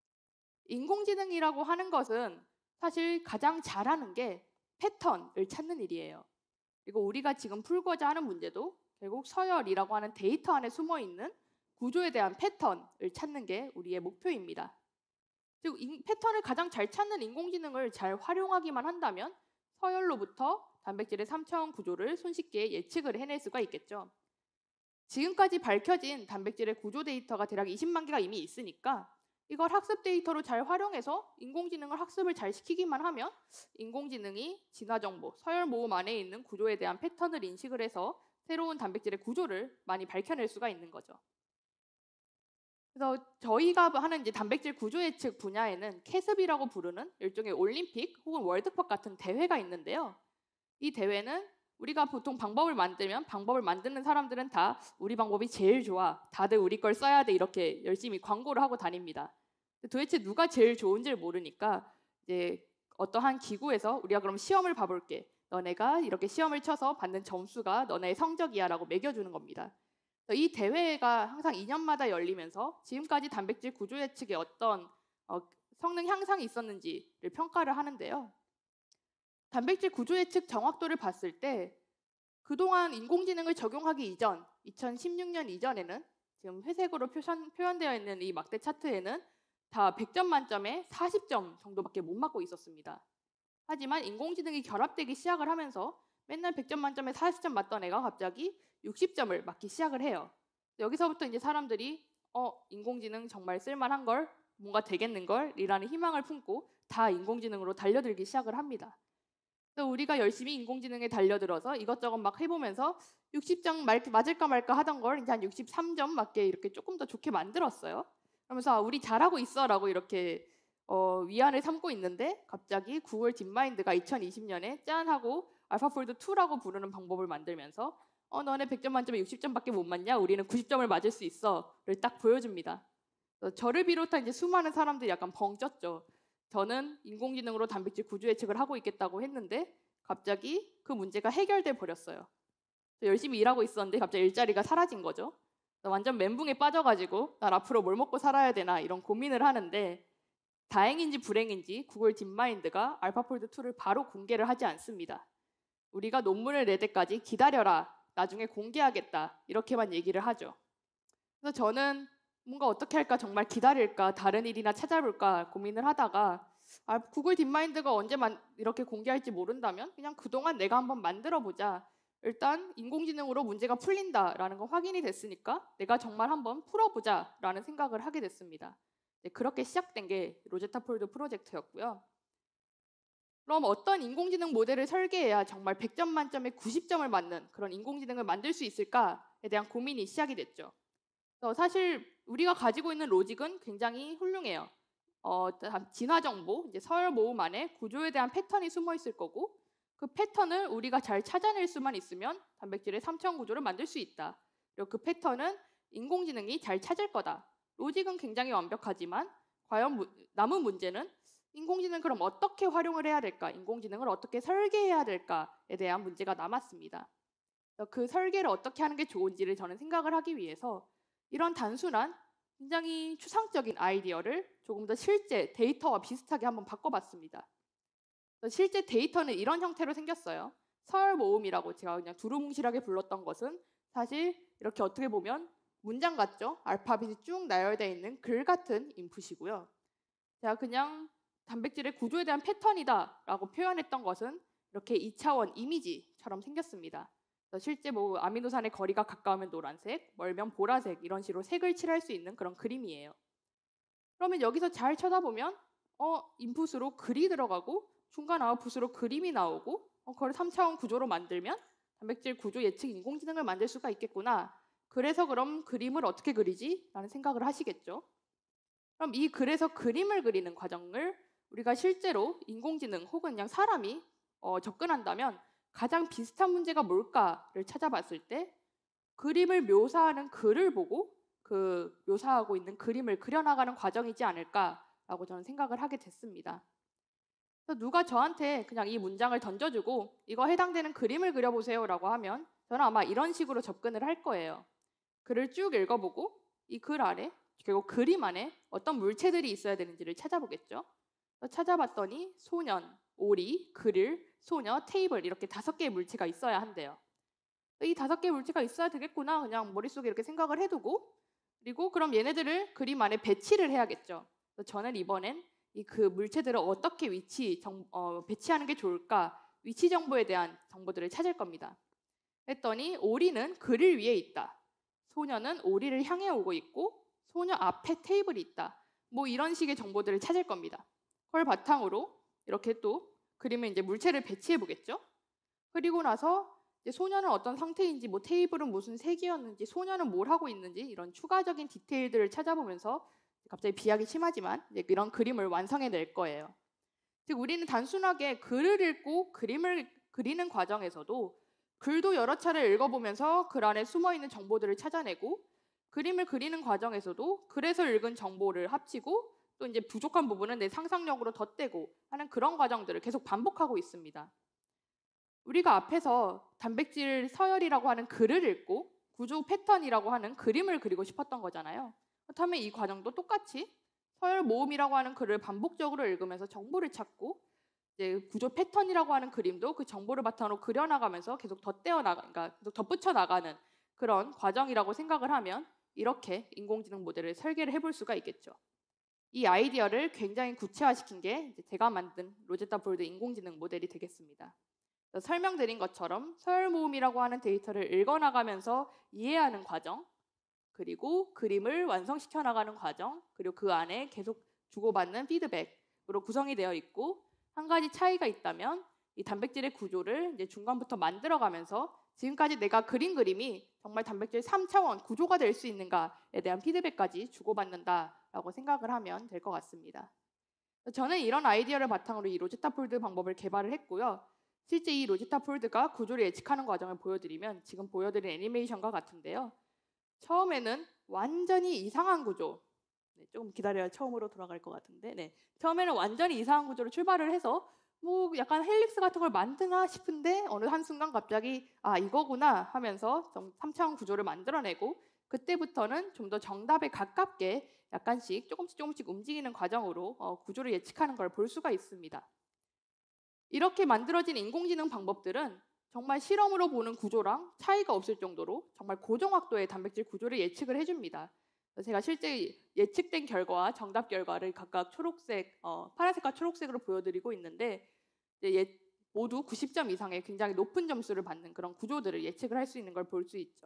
인공지능이라고 하는 것은 사실 가장 잘하는 게 패턴을 찾는 일이에요. 그리고 우리가 지금 풀고자 하는 문제도 결국 서열이라고 하는 데이터 안에 숨어있는 구조에 대한 패턴을 찾는 게 우리의 목표입니다. 즉 패턴을 가장 잘 찾는 인공지능을 잘 활용하기만 한다면 서열로부터 단백질의 삼 차원 구조를 손쉽게 예측을 해낼 수가 있겠죠. 지금까지 밝혀진 단백질의 구조 데이터가 대략 이십만 개가 이미 있으니까 이걸 학습 데이터로 잘 활용해서 인공지능을 학습을 잘 시키기만 하면 인공지능이 진화정보, 서열 모음 안에 있는 구조에 대한 패턴을 인식을 해서 새로운 단백질의 구조를 많이 밝혀낼 수가 있는 거죠. 그래서 저희가 하는 이제 단백질 구조 예측 분야에는 캐습이라고 부르는 일종의 올림픽 혹은 월드컵 같은 대회가 있는데요. 이 대회는 우리가 보통 방법을 만들면 방법을 만드는 사람들은 다 우리 방법이 제일 좋아, 다들 우리 걸 써야 돼 이렇게 열심히 광고를 하고 다닙니다. 도대체 누가 제일 좋은지를 모르니까 이제 어떠한 기구에서 우리가 그럼 시험을 봐볼게. 너네가 이렇게 시험을 쳐서 받는 점수가 너네의 성적이야 라고 매겨주는 겁니다. 이 대회가 항상 이 년마다 열리면서 지금까지 단백질 구조 예측에 어떤 어, 성능 향상이 있었는지를 평가를 하는데요. 단백질 구조 예측 정확도를 봤을 때 그동안 인공지능을 적용하기 이전, 이천십육 년 이전에는 지금 회색으로 표현, 표현되어 있는 이 막대 차트에는 다 백 점 만점에 사십 점 정도밖에 못 맞고 있었습니다. 하지만 인공지능이 결합되기 시작을 하면서 맨날 백 점 만점에 사십 점 맞던 애가 갑자기 육십 점을 맞기 시작을 해요. 여기서부터 이제 사람들이 어 인공지능 정말 쓸만한걸, 뭔가 되겠는걸 이라는 희망을 품고 다 인공지능으로 달려들기 시작을 합니다. 그래서 우리가 열심히 인공지능에 달려들어서 이것저것 막 해보면서 육십 점 맞을까 말까 하던 걸 이제 한 육십삼 점 맞게 이렇게 조금 더 좋게 만들었어요. 그러면서 아, 우리 잘하고 있어 라고 이렇게 어, 위안을 삼고 있는데 갑자기 구글 딥마인드가 이천이십 년에 짠 하고 알파폴드 투라고 부르는 방법을 만들면서 어 너네 백 점 만점에 육십 점밖에 못 맞냐? 우리는 구십 점을 맞을 수 있어를 딱 보여줍니다. 저를 비롯한 이제 수많은 사람들이 약간 벙 쪘죠. 저는 인공지능으로 단백질 구조 예측을 하고 있겠다고 했는데 갑자기 그 문제가 해결돼 버렸어요. 열심히 일하고 있었는데 갑자기 일자리가 사라진 거죠. 완전 멘붕에 빠져가지고 난 앞으로 뭘 먹고 살아야 되나 이런 고민을 하는데 다행인지 불행인지 구글 딥마인드가 알파폴드 투를 바로 공개를 하지 않습니다. 우리가 논문을 낼 때까지 기다려라. 나중에 공개하겠다. 이렇게만 얘기를 하죠. 그래서 저는 뭔가 어떻게 할까 정말 기다릴까 다른 일이나 찾아볼까 고민을 하다가 아, 구글 딥마인드가 언제 만, 이렇게 공개할지 모른다면 그냥 그동안 내가 한번 만들어보자. 일단 인공지능으로 문제가 풀린다라는 거 확인이 됐으니까 내가 정말 한번 풀어보자라는 생각을 하게 됐습니다. 네, 그렇게 시작된 게 로제타 폴드 프로젝트였고요. 그럼 어떤 인공지능 모델을 설계해야 정말 백 점 만점에 구십 점을 맞는 그런 인공지능을 만들 수 있을까에 대한 고민이 시작이 됐죠. 그래서 사실 우리가 가지고 있는 로직은 굉장히 훌륭해요. 어, 진화 정보, 이제 서열 모음 안에 구조에 대한 패턴이 숨어 있을 거고 그 패턴을 우리가 잘 찾아낼 수만 있으면 단백질의 삼 차원 구조를 만들 수 있다. 그리고 그 패턴은 인공지능이 잘 찾을 거다. 로직은 굉장히 완벽하지만 과연 무, 남은 문제는 인공지능 그럼 어떻게 활용을 해야 될까? 인공지능을 어떻게 설계해야 될까에 대한 문제가 남았습니다. 그 설계를 어떻게 하는 게 좋은지를 저는 생각을 하기 위해서 이런 단순한 굉장히 추상적인 아이디어를 조금 더 실제 데이터와 비슷하게 한번 바꿔봤습니다. 실제 데이터는 이런 형태로 생겼어요. 서열 모음이라고 제가 그냥 두루뭉실하게 불렀던 것은 사실 이렇게 어떻게 보면 문장 같죠? 알파벳이 쭉 나열되어 있는 글 같은 인풋이고요. 제가 그냥 단백질의 구조에 대한 패턴이다 라고 표현했던 것은 이렇게 이 차원 이미지처럼 생겼습니다. 실제 뭐 아미노산의 거리가 가까우면 노란색, 멀면 보라색 이런 식으로 색을 칠할 수 있는 그런 그림이에요. 그러면 여기서 잘 쳐다보면 어 인풋으로 글이 들어가고 중간 아웃풋으로 그림이 나오고 어, 그걸 삼 차원 구조로 만들면 단백질 구조 예측 인공지능을 만들 수가 있겠구나. 그래서 그럼 그림을 어떻게 그리지? 라는 생각을 하시겠죠. 그럼 이 글에서 그림을 그리는 과정을 우리가 실제로 인공지능 혹은 그냥 사람이 어, 접근한다면 가장 비슷한 문제가 뭘까를 찾아봤을 때 그림을 묘사하는 글을 보고 그 묘사하고 있는 그림을 그려나가는 과정이지 않을까라고 저는 생각을 하게 됐습니다. 그래서 누가 저한테 그냥 이 문장을 던져주고 이거 해당되는 그림을 그려보세요라고 하면 저는 아마 이런 식으로 접근을 할 거예요. 글을 쭉 읽어보고 이 글 아래 그리고 그림 안에 어떤 물체들이 있어야 되는지를 찾아보겠죠. 찾아봤더니 소년, 오리, 그릴, 소녀, 테이블 이렇게 다섯 개의 물체가 있어야 한대요. 이 다섯 개의 물체가 있어야 되겠구나 그냥 머릿속에 이렇게 생각을 해두고 그리고 그럼 얘네들을 그림 안에 배치를 해야겠죠. 저는 이번엔 이 그 물체들을 어떻게 위치 정, 어, 배치하는 게 좋을까 위치 정보에 대한 정보들을 찾을 겁니다. 했더니 오리는 그릴 위에 있다. 소녀는 오리를 향해 오고 있고 소녀 앞에 테이블이 있다. 뭐 이런 식의 정보들을 찾을 겁니다. 그걸 바탕으로 이렇게 또 그림에 이제 물체를 배치해 보겠죠. 그리고 나서 이제 소녀는 어떤 상태인지, 뭐 테이블은 무슨 색이었는지, 소녀는 뭘 하고 있는지 이런 추가적인 디테일들을 찾아보면서 갑자기 비약이 심하지만 이제 이런 그림을 완성해낼 거예요. 즉 우리는 단순하게 글을 읽고 그림을 그리는 과정에서도 글도 여러 차례 읽어보면서 글 안에 숨어있는 정보들을 찾아내고 그림을 그리는 과정에서도 글에서 읽은 정보를 합치고 또 이제 부족한 부분은 내 상상력으로 덧대고 하는 그런 과정들을 계속 반복하고 있습니다. 우리가 앞에서 단백질 서열이라고 하는 글을 읽고 구조 패턴이라고 하는 그림을 그리고 싶었던 거잖아요. 그렇다면 이 과정도 똑같이 서열 모음이라고 하는 글을 반복적으로 읽으면서 정보를 찾고 이제 구조 패턴이라고 하는 그림도 그 정보를 바탕으로 그려나가면서 계속 덧대어 나가, 그러니까 계속 덧붙여 나가는 그런 과정이라고 생각을 하면 이렇게 인공지능 모델을 설계를 해볼 수가 있겠죠. 이 아이디어를 굉장히 구체화시킨 게 제가 만든 로제타 볼드 인공지능 모델이 되겠습니다. 설명드린 것처럼 서열 모음이라고 하는 데이터를 읽어나가면서 이해하는 과정, 그리고 그림을 완성시켜 나가는 과정, 그리고 그 안에 계속 주고받는 피드백으로 구성이 되어 있고 한 가지 차이가 있다면 이 단백질의 구조를 이제 중간부터 만들어가면서 지금까지 내가 그린 그림이 정말 단백질 삼 차원 구조가 될 수 있는가에 대한 피드백까지 주고받는다라고 생각을 하면 될 것 같습니다. 저는 이런 아이디어를 바탕으로 이 로제타 폴드 방법을 개발을 했고요. 실제 이 로제타 폴드가 구조를 예측하는 과정을 보여드리면 지금 보여드린 애니메이션과 같은데요. 처음에는 완전히 이상한 구조, 네, 조금 기다려야 처음으로 돌아갈 것 같은데 네. 처음에는 완전히 이상한 구조로 출발을 해서 뭐 약간 헬릭스 같은 걸 만드나 싶은데 어느 한순간 갑자기 아 이거구나 하면서 삼 차원 구조를 만들어내고 그때부터는 좀 더 정답에 가깝게 약간씩 조금씩 조금씩 움직이는 과정으로 어, 구조를 예측하는 걸 볼 수가 있습니다. 이렇게 만들어진 인공지능 방법들은 정말 실험으로 보는 구조랑 차이가 없을 정도로 정말 고정확도의 단백질 구조를 예측을 해줍니다. 제가 실제 예측된 결과와 정답 결과를 각각 초록색, 어, 파란색과 초록색으로 보여드리고 있는데 예, 모두 구십 점 이상의 굉장히 높은 점수를 받는 그런 구조들을 예측을 할 수 있는 걸 볼 수 있죠.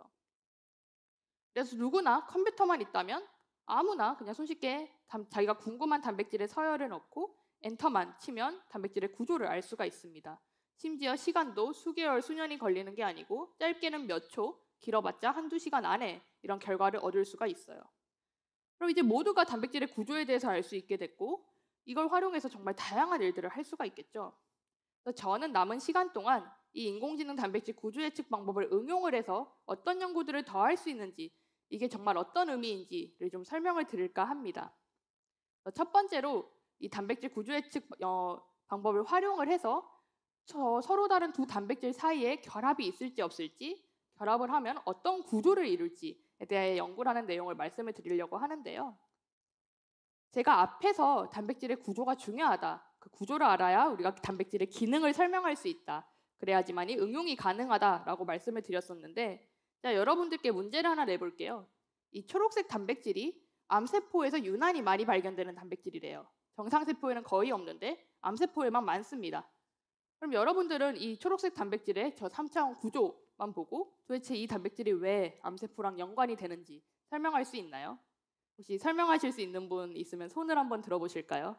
그래서 누구나 컴퓨터만 있다면 아무나 그냥 손쉽게 담, 자기가 궁금한 단백질의 서열을 넣고 엔터만 치면 단백질의 구조를 알 수가 있습니다. 심지어 시간도 수개월, 수년이 걸리는 게 아니고 짧게는 몇 초, 길어봤자 한두 시간 안에 이런 결과를 얻을 수가 있어요. 그럼 이제 모두가 단백질의 구조에 대해서 알 수 있게 됐고 이걸 활용해서 정말 다양한 일들을 할 수가 있겠죠. 그래서 저는 남은 시간 동안 이 인공지능 단백질 구조 예측 방법을 응용을 해서 어떤 연구들을 더 할 수 있는지, 이게 정말 어떤 의미인지를 좀 설명을 드릴까 합니다. 첫 번째로 이 단백질 구조 예측 어, 방법을 활용을 해서 저 서로 다른 두 단백질 사이에 결합이 있을지 없을지, 결합을 하면 어떤 구조를 이룰지에 대해 연구를 하는 내용을 말씀을 드리려고 하는데요. 제가 앞에서 단백질의 구조가 중요하다, 그 구조를 알아야 우리가 단백질의 기능을 설명할 수 있다, 그래야지만이 응용이 가능하다라고 말씀을 드렸었는데, 자, 여러분들께 문제를 하나 내볼게요. 이 초록색 단백질이 암세포에서 유난히 많이 발견되는 단백질이래요. 정상세포에는 거의 없는데 암세포에만 많습니다. 그럼 여러분들은 이 초록색 단백질의 저 삼 차원 구조만 보고 도대체 이 단백질이 왜 암세포랑 연관이 되는지 설명할 수 있나요? 혹시 설명하실 수 있는 분 있으면 손을 한번 들어보실까요?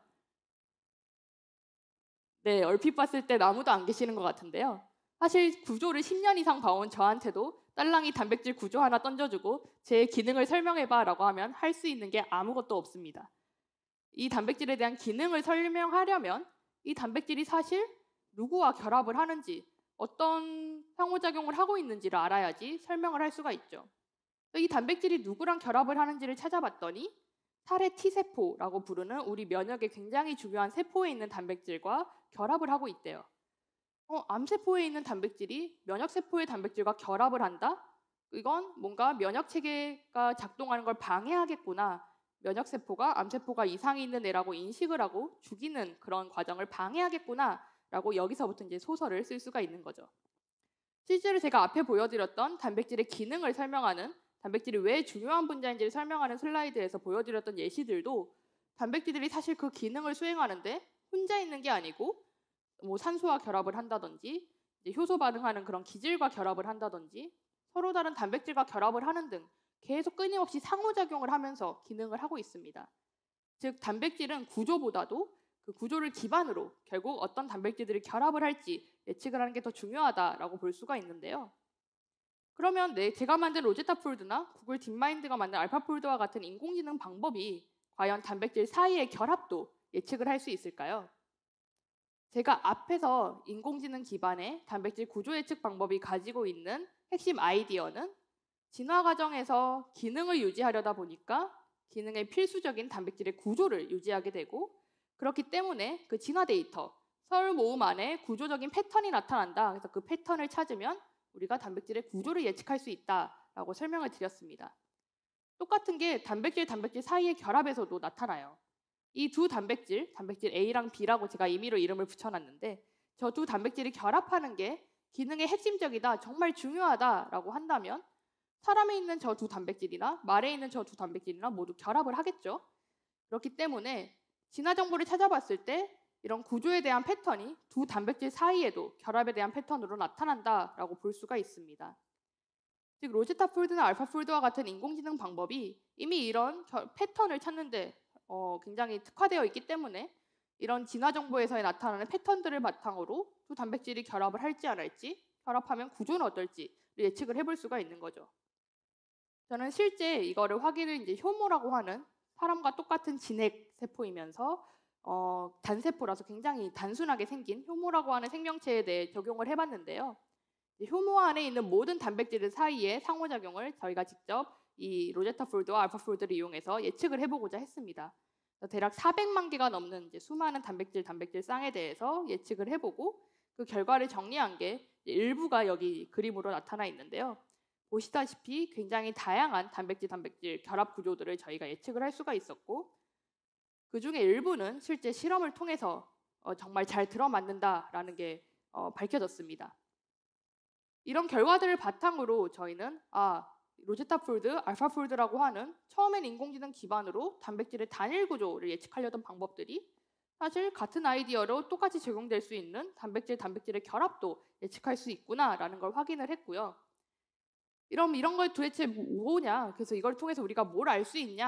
네, 얼핏 봤을 때 아무도 안 계시는 것 같은데요. 사실 구조를 십 년 이상 봐온 저한테도 딸랑이 단백질 구조 하나 던져주고 제 기능을 설명해봐 라고 하면 할 수 있는 게 아무것도 없습니다. 이 단백질에 대한 기능을 설명하려면 이 단백질이 사실 누구와 결합을 하는지, 어떤 상호작용을 하고 있는지를 알아야지 설명을 할 수가 있죠. 이 단백질이 누구랑 결합을 하는지를 찾아봤더니 살해 T세포라고 부르는 우리 면역에 굉장히 중요한 세포에 있는 단백질과 결합을 하고 있대요. 어, 암세포에 있는 단백질이 면역세포의 단백질과 결합을 한다? 이건 뭔가 면역체계가 작동하는 걸 방해하겠구나. 면역세포가 암세포가 이상이 있는 애라고 인식을 하고 죽이는 그런 과정을 방해하겠구나 라고 여기서부터 이제 소설을 쓸 수가 있는 거죠. 실제로 제가 앞에 보여드렸던 단백질의 기능을 설명하는, 단백질이 왜 중요한 분자인지를 설명하는 슬라이드에서 보여드렸던 예시들도 단백질들이 사실 그 기능을 수행하는데 혼자 있는 게 아니고 뭐 산소와 결합을 한다든지 이제 효소 반응하는 그런 기질과 결합을 한다든지 서로 다른 단백질과 결합을 하는 등 계속 끊임없이 상호작용을 하면서 기능을 하고 있습니다. 즉 단백질은 구조보다도 그 구조를 기반으로 결국 어떤 단백질들이 결합을 할지 예측을 하는 게 더 중요하다라고 볼 수가 있는데요. 그러면 네, 제가 만든 로제타 폴드나 구글 딥마인드가 만든 알파폴드와 같은 인공지능 방법이 과연 단백질 사이의 결합도 예측을 할 수 있을까요? 제가 앞에서 인공지능 기반의 단백질 구조 예측 방법이 가지고 있는 핵심 아이디어는 진화 과정에서 기능을 유지하려다 보니까 기능의 필수적인 단백질의 구조를 유지하게 되고, 그렇기 때문에 그 진화 데이터, 설 모음 안에 구조적인 패턴이 나타난다. 그래서 그 패턴을 찾으면 우리가 단백질의 구조를 예측할 수 있다라고 설명을 드렸습니다. 똑같은 게 단백질 단백질 사이의 결합에서도 나타나요. 이 두 단백질, 단백질 A랑 B라고 제가 임의로 이름을 붙여놨는데 저 두 단백질이 결합하는 게 기능의 핵심적이다, 정말 중요하다라고 한다면 사람에 있는 저 두 단백질이나 말에 있는 저 두 단백질이나 모두 결합을 하겠죠. 그렇기 때문에 진화 정보를 찾아봤을 때 이런 구조에 대한 패턴이 두 단백질 사이에도 결합에 대한 패턴으로 나타난다라고 볼 수가 있습니다. 즉 로제타 폴드나 알파폴드와 같은 인공지능 방법이 이미 이런 겨, 패턴을 찾는데 어, 굉장히 특화되어 있기 때문에 이런 진화 정보에서 나타나는 패턴들을 바탕으로 두 단백질이 결합을 할지 안 할지, 결합하면 구조는 어떨지를 예측을 해볼 수가 있는 거죠. 저는 실제 이거를 확인을 이제 효모라고 하는 사람과 똑같은 진핵 세포이면서 어, 단세포라서 굉장히 단순하게 생긴 효모라고 하는 생명체에 대해 적용을 해봤는데요. 효모 안에 있는 모든 단백질 사이의 상호작용을 저희가 직접 이 로제타 폴드와 알파폴드를 이용해서 예측을 해보고자 했습니다. 대략 사백만 개가 넘는 이제 수많은 단백질 단백질 쌍에 대해서 예측을 해보고 그 결과를 정리한 게 일부가 여기 그림으로 나타나 있는데요. 보시다시피 굉장히 다양한 단백질 단백질 결합 구조들을 저희가 예측을 할 수가 있었고, 그 중에 일부는 실제 실험을 통해서 어, 정말 잘 들어맞는다라는 게 어, 밝혀졌습니다. 이런 결과들을 바탕으로 저희는 아, 로제타 폴드, 알파폴드라고 하는 처음엔 인공지능 기반으로 단백질의 단일 구조를 예측하려던 방법들이 사실 같은 아이디어로 똑같이 적용될 수 있는 단백질 단백질의 결합도 예측할 수 있구나라는 걸 확인을 했고요. 이런 이런 걸 도대체 뭐냐? 그래서 이걸 통해서 우리가 뭘 알 수 있냐?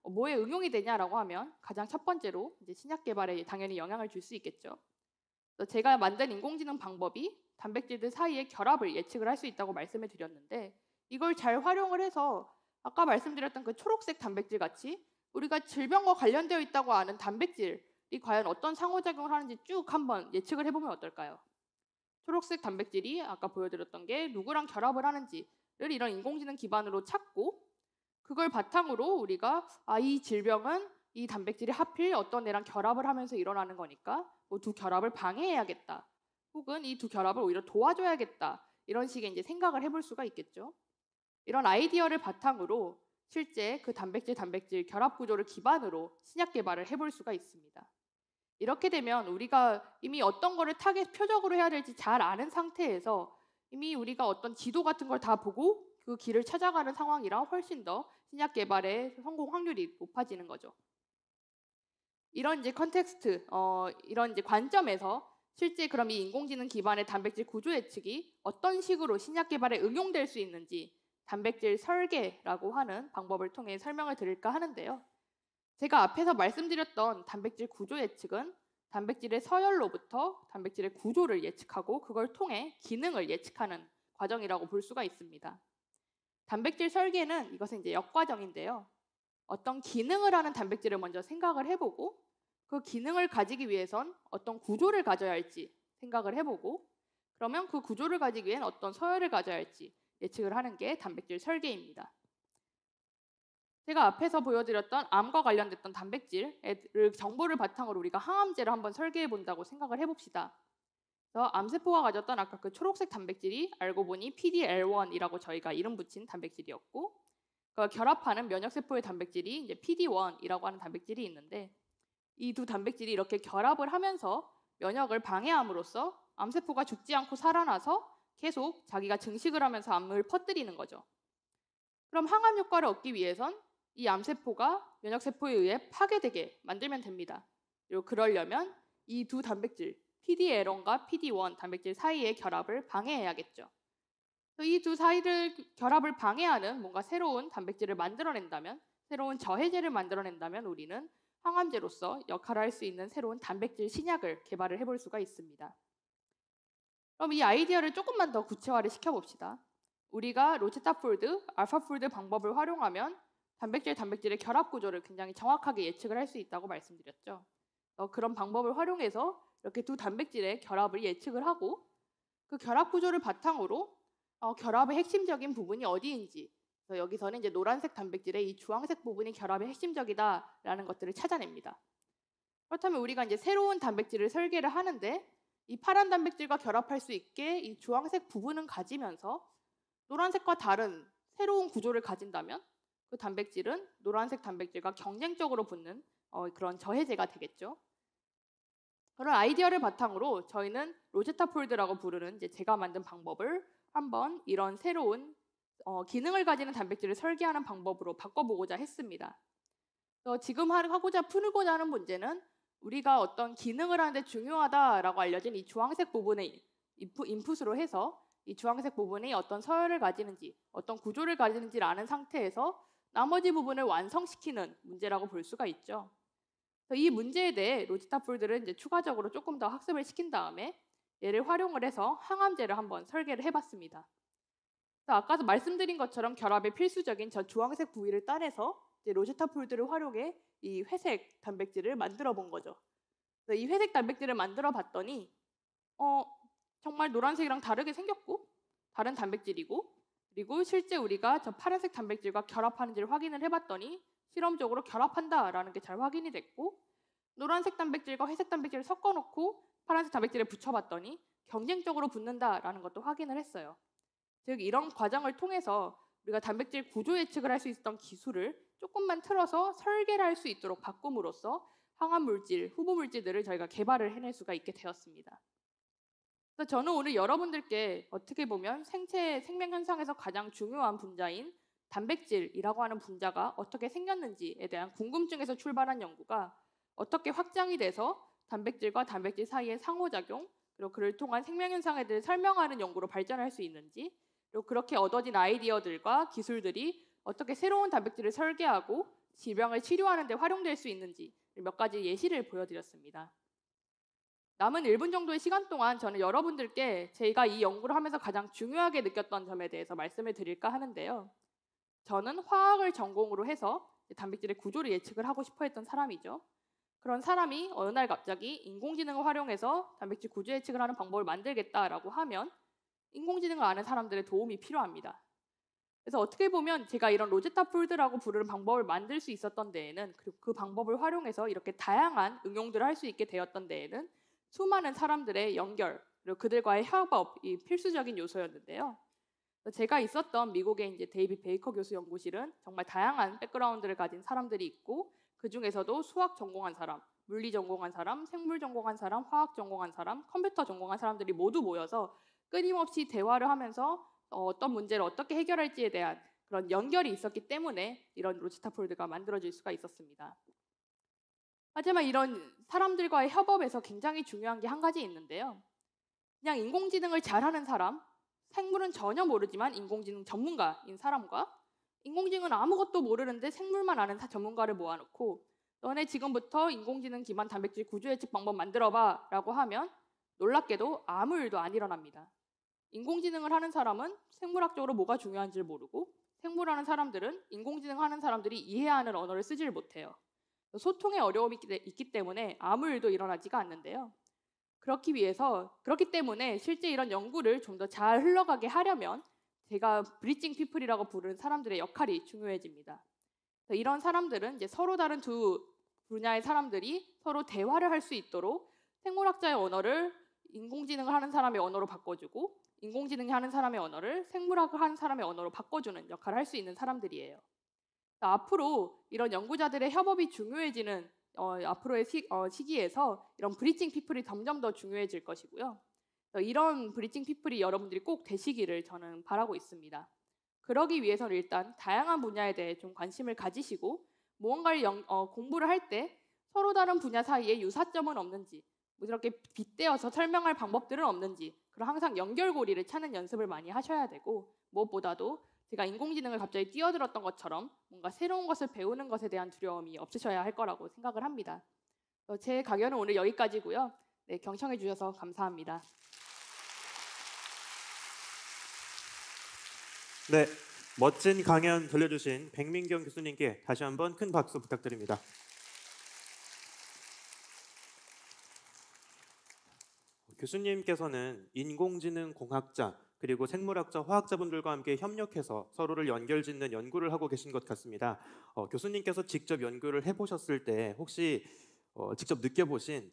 어, 뭐에 응용이 되냐라고 하면 가장 첫 번째로 이제 신약 개발에 당연히 영향을 줄 수 있겠죠. 그래서 제가 만든 인공지능 방법이 단백질들 사이의 결합을 예측을 할 수 있다고 말씀을 드렸는데 이걸 잘 활용을 해서 아까 말씀드렸던 그 초록색 단백질 같이 우리가 질병과 관련되어 있다고 아는 단백질이 과연 어떤 상호작용을 하는지 쭉 한번 예측을 해보면 어떨까요? 초록색 단백질이 아까 보여드렸던 게 누구랑 결합을 하는지를 이런 인공지능 기반으로 찾고 그걸 바탕으로 우리가 아, 이 질병은 이 단백질이 하필 어떤 애랑 결합을 하면서 일어나는 거니까 뭐 두 결합을 방해해야겠다. 혹은 이 두 결합을 오히려 도와줘야겠다. 이런 식의 이제 생각을 해볼 수가 있겠죠. 이런 아이디어를 바탕으로 실제 그 단백질 단백질 결합 구조를 기반으로 신약 개발을 해볼 수가 있습니다. 이렇게 되면 우리가 이미 어떤 거를 타겟 표적으로 해야 될지 잘 아는 상태에서 이미 우리가 어떤 지도 같은 걸 다 보고 그 길을 찾아가는 상황이라 훨씬 더 신약 개발의 성공 확률이 높아지는 거죠. 이런 이제 컨텍스트, 어, 이런 이제 관점에서 실제 그럼 이 인공지능 기반의 단백질 구조 예측이 어떤 식으로 신약 개발에 응용될 수 있는지 단백질 설계라고 하는 방법을 통해 설명을 드릴까 하는데요. 제가 앞에서 말씀드렸던 단백질 구조 예측은 단백질의 서열로부터 단백질의 구조를 예측하고 그걸 통해 기능을 예측하는 과정이라고 볼 수가 있습니다. 단백질 설계는 이것은 이제 역과정인데요. 어떤 기능을 하는 단백질을 먼저 생각을 해보고 그 기능을 가지기 위해선 어떤 구조를 가져야 할지 생각을 해보고 그러면 그 구조를 가지기 위해는 어떤 서열을 가져야 할지 예측을 하는 게 단백질 설계입니다. 제가 앞에서 보여드렸던 암과 관련됐던 단백질을 정보를 바탕으로 우리가 항암제를 한번 설계해 본다고 생각을 해봅시다. 그래서 암세포가 가졌던 아까 그 초록색 단백질이 알고 보니 피디엘 원이라고 저희가 이름 붙인 단백질이었고 그 결합하는 면역세포의 단백질이 이제 피디 원이라고 하는 단백질이 있는데 이 두 단백질이 이렇게 결합을 하면서 면역을 방해함으로써 암세포가 죽지 않고 살아나서 계속 자기가 증식을 하면서 암을 퍼뜨리는 거죠. 그럼 항암 효과를 얻기 위해선 이 암세포가 면역세포에 의해 파괴되게 만들면 됩니다. 그리고 그러려면 이 두 단백질, 피디엘 원과 피디 원 단백질 사이의 결합을 방해해야겠죠. 이 두 사이를 결합을 방해하는 뭔가 새로운 단백질을 만들어낸다면, 새로운 저해제를 만들어낸다면 우리는 항암제로서 역할을 할 수 있는 새로운 단백질 신약을 개발을 해볼 수가 있습니다. 그럼 이 아이디어를 조금만 더 구체화를 시켜봅시다. 우리가 로체타폴드, 알파폴드 방법을 활용하면 단백질 단백질의 결합 구조를 굉장히 정확하게 예측을 할 수 있다고 말씀드렸죠. 어, 그런 방법을 활용해서 이렇게 두 단백질의 결합을 예측을 하고 그 결합 구조를 바탕으로 어, 결합의 핵심적인 부분이 어디인지 그래서 여기서는 이제 노란색 단백질의 이 주황색 부분이 결합의 핵심적이다라는 것들을 찾아냅니다. 그렇다면 우리가 이제 새로운 단백질을 설계를 하는데 이 파란 단백질과 결합할 수 있게 이 주황색 부분은 가지면서 노란색과 다른 새로운 구조를 가진다면 그 단백질은 노란색 단백질과 경쟁적으로 붙는 어, 그런 저해제가 되겠죠. 그런 아이디어를 바탕으로 저희는 로제타폴드라고 부르는 이제 제가 만든 방법을 한번 이런 새로운 어, 기능을 가지는 단백질을 설계하는 방법으로 바꿔보고자 했습니다. 그래서 지금 하고자 풀고자 하는 문제는 우리가 어떤 기능을 하는데 중요하다라고 알려진 이 주황색 부분의 인풋으로 해서 이 주황색 부분이 어떤 서열을 가지는지 어떤 구조를 가지는지를 아는 상태에서 나머지 부분을 완성시키는 문제라고 볼 수가 있죠. 그래서 이 문제에 대해 로제타폴드를 이제 추가적으로 조금 더 학습을 시킨 다음에 얘를 활용을 해서 항암제를 한번 설계를 해봤습니다. 아까 말씀드린 것처럼 결합에 필수적인 저 주황색 부위를 따내서 이제 로제타폴드를 활용해 이 회색 단백질을 만들어 본 거죠. 이 회색 단백질을 만들어 봤더니 어, 정말 노란색이랑 다르게 생겼고 다른 단백질이고 그리고 실제 우리가 저 파란색 단백질과 결합하는지를 확인을 해봤더니 실험적으로 결합한다라는 게 잘 확인이 됐고 노란색 단백질과 회색 단백질을 섞어놓고 파란색 단백질에 붙여봤더니 경쟁적으로 붙는다라는 것도 확인을 했어요. 즉 이런 과정을 통해서 우리가 단백질 구조 예측을 할 수 있었던 기술을 조금만 틀어서 설계를 할 수 있도록 바꿈으로써 항암 물질, 후보 물질들을 저희가 개발을 해낼 수가 있게 되었습니다. 그래서 저는 오늘 여러분들께 어떻게 보면 생체 생명 현상에서 가장 중요한 분자인 단백질이라고 하는 분자가 어떻게 생겼는지에 대한 궁금증에서 출발한 연구가 어떻게 확장이 돼서 단백질과 단백질 사이의 상호작용 그리고 그를 통한 생명 현상에 대해 설명하는 연구로 발전할 수 있는지 그리고 그렇게 얻어진 아이디어들과 기술들이 어떻게 새로운 단백질을 설계하고 질병을 치료하는 데 활용될 수 있는지 몇 가지 예시를 보여드렸습니다. 남은 일 분 정도의 시간 동안 저는 여러분들께 제가 이 연구를 하면서 가장 중요하게 느꼈던 점에 대해서 말씀을 드릴까 하는데요. 저는 화학을 전공으로 해서 단백질의 구조를 예측을 하고 싶어 했던 사람이죠. 그런 사람이 어느 날 갑자기 인공지능을 활용해서 단백질 구조 예측을 하는 방법을 만들겠다라고 하면 인공지능을 아는 사람들의 도움이 필요합니다. 그래서 어떻게 보면 제가 이런 로제타 폴드라고 부르는 방법을 만들 수 있었던 데에는, 그리고 그 방법을 활용해서 이렇게 다양한 응용들을 할 수 있게 되었던 데에는 수많은 사람들의 연결, 그리고 그들과의 협업이 필수적인 요소였는데요. 제가 있었던 미국의 이제 데이빗 베이커 교수 연구실은 정말 다양한 백그라운드를 가진 사람들이 있고, 그 중에서도 수학 전공한 사람, 물리 전공한 사람, 생물 전공한 사람, 화학 전공한 사람, 컴퓨터 전공한 사람들이 모두 모여서 끊임없이 대화를 하면서 어떤 문제를 어떻게 해결할지에 대한 그런 연결이 있었기 때문에 이런 로제타 폴드가 만들어질 수가 있었습니다. 하지만 이런 사람들과의 협업에서 굉장히 중요한 게 한 가지 있는데요. 그냥 인공지능을 잘하는 사람, 생물은 전혀 모르지만 인공지능 전문가인 사람과 인공지능은 아무것도 모르는데 생물만 아는 전문가를 모아놓고 너네 지금부터 인공지능 기반 단백질 구조 예측 방법 만들어봐 라고 하면 놀랍게도 아무 일도 안 일어납니다. 인공지능을 하는 사람은 생물학적으로 뭐가 중요한지를 모르고, 생물하는 사람들은 인공지능 하는 사람들이 이해하는 언어를 쓰지를 못해요. 소통의 어려움이 있기 때문에 아무 일도 일어나지가 않는데요. 그렇기 위해서, 그렇기 때문에 실제 이런 연구를 좀 더 잘 흘러가게 하려면 제가 브리징 피플이라고 부르는 사람들의 역할이 중요해집니다. 이런 사람들은 이제 서로 다른 두 분야의 사람들이 서로 대화를 할 수 있도록 생물학자의 언어를 인공지능을 하는 사람의 언어로 바꿔주고, 인공지능이 하는 사람의 언어를 생물학을 하는 사람의 언어로 바꿔주는 역할을 할 수 있는 사람들이에요. 앞으로 이런 연구자들의 협업이 중요해지는 어, 앞으로의 시, 어, 시기에서 이런 브리징 피플이 점점 더 중요해질 것이고요. 이런 브리징 피플이 여러분들이 꼭 되시기를 저는 바라고 있습니다. 그러기 위해서는 일단 다양한 분야에 대해 좀 관심을 가지시고, 무언가를 영, 어, 공부를 할 때 서로 다른 분야 사이에 유사점은 없는지, 뭐 이렇게 빗대어서 설명할 방법들은 없는지, 그럼 항상 연결고리를 찾는 연습을 많이 하셔야 되고, 무엇보다도 제가 인공지능을 갑자기 뛰어들었던 것처럼 뭔가 새로운 것을 배우는 것에 대한 두려움이 없으셔야 할 거라고 생각을 합니다. 제 강연은 오늘 여기까지고요. 네, 경청해 주셔서 감사합니다.
네, 멋진 강연 들려주신 백민경 교수님께 다시 한번 큰 박수 부탁드립니다. 교수님께서는 인공지능 공학자 그리고 생물학자, 화학자분들과 함께 협력해서 서로를 연결짓는 연구를 하고 계신 것 같습니다. 어, 교수님께서 직접 연구를 해보셨을 때 혹시 어, 직접 느껴보신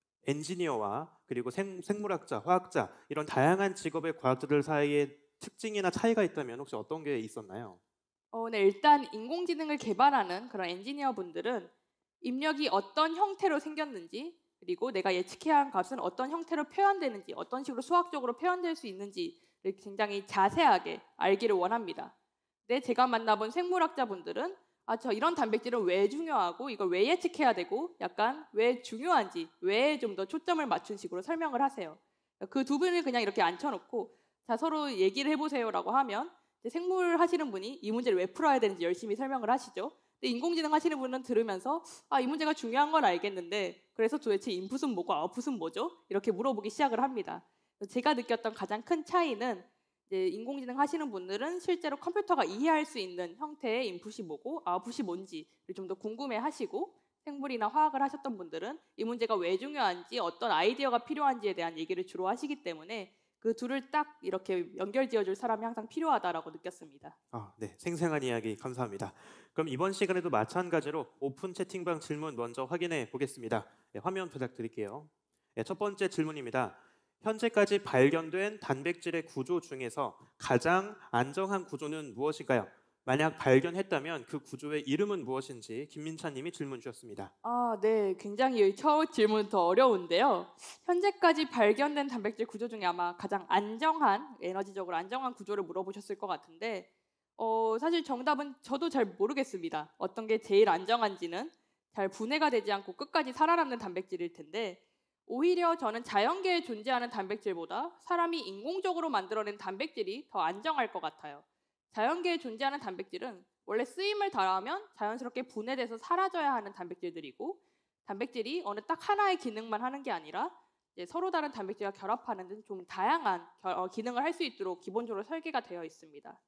엔지니어와 그리고 생, 생물학자, 화학자 이런 다양한 직업의 과학자들 사이에 특징이나 차이가 있다면 혹시 어떤 게 있었나요?
어, 네, 일단 인공지능을 개발하는 그런 엔지니어 분들은 입력이 어떤 형태로 생겼는지, 그리고 내가 예측해야 하는 값은 어떤 형태로 표현되는지, 어떤 식으로 수학적으로 표현될 수 있는지를 굉장히 자세하게 알기를 원합니다. 근데 제가 만나본 생물학자분들은 아, 저 이런 단백질은 왜 중요하고 이걸 왜 예측해야 되고 약간 왜 중요한지, 왜 좀 더 초점을 맞춘 식으로 설명을 하세요. 그 두 분을 그냥 이렇게 앉혀놓고 자, 서로 얘기를 해보세요라고 하면 생물 하시는 분이 이 문제를 왜 풀어야 되는지 열심히 설명을 하시죠. 근데 인공지능 하시는 분은 들으면서 아, 이 문제가 중요한 건 알겠는데 그래서 도대체 인풋은 뭐고 아웃풋은 뭐죠? 이렇게 물어보기 시작을 합니다. 제가 느꼈던 가장 큰 차이는 이제 인공지능 하시는 분들은 실제로 컴퓨터가 이해할 수 있는 형태의 인풋이 뭐고 아웃풋이 뭔지를 좀 더 궁금해하시고, 생물이나 화학을 하셨던 분들은 이 문제가 왜 중요한지, 어떤 아이디어가 필요한지에 대한 얘기를 주로 하시기 때문에 그 둘을 딱 이렇게 연결지어줄 사람이 항상 필요하다라고 느꼈습니다.
아, 네, 생생한 이야기 감사합니다. 그럼 이번 시간에도 마찬가지로 오픈 채팅방 질문 먼저 확인해 보겠습니다. 네, 화면 부탁드릴게요. 네, 첫 번째 질문입니다. 현재까지 발견된 단백질의 구조 중에서 가장 안정한 구조는 무엇일까요? 만약 발견했다면 그 구조의 이름은 무엇인지 김민찬님이 질문 주셨습니다.
아, 네, 굉장히 첫 질문 더 어려운데요. 현재까지 발견된 단백질 구조 중에 아마 가장 안정한, 에너지적으로 안정한 구조를 물어보셨을 것 같은데, 어, 사실 정답은 저도 잘 모르겠습니다. 어떤 게 제일 안정한지는. 잘 분해가 되지 않고 끝까지 살아남는 단백질일 텐데, 오히려 저는 자연계에 존재하는 단백질보다 사람이 인공적으로 만들어낸 단백질이 더 안정할 것 같아요. 자연계에 존재하는 단백질은 원래 쓰임을 다하면 자연스럽게 분해돼서 사라져야 하는 단백질들이고, 단백질이 어느 딱 하나의 기능만 하는 게 아니라 이제 서로 다른 단백질과 결합하는 등 좀 다양한 겨, 어, 기능을 할 수 있도록 기본적으로 설계가 되어 있습니다.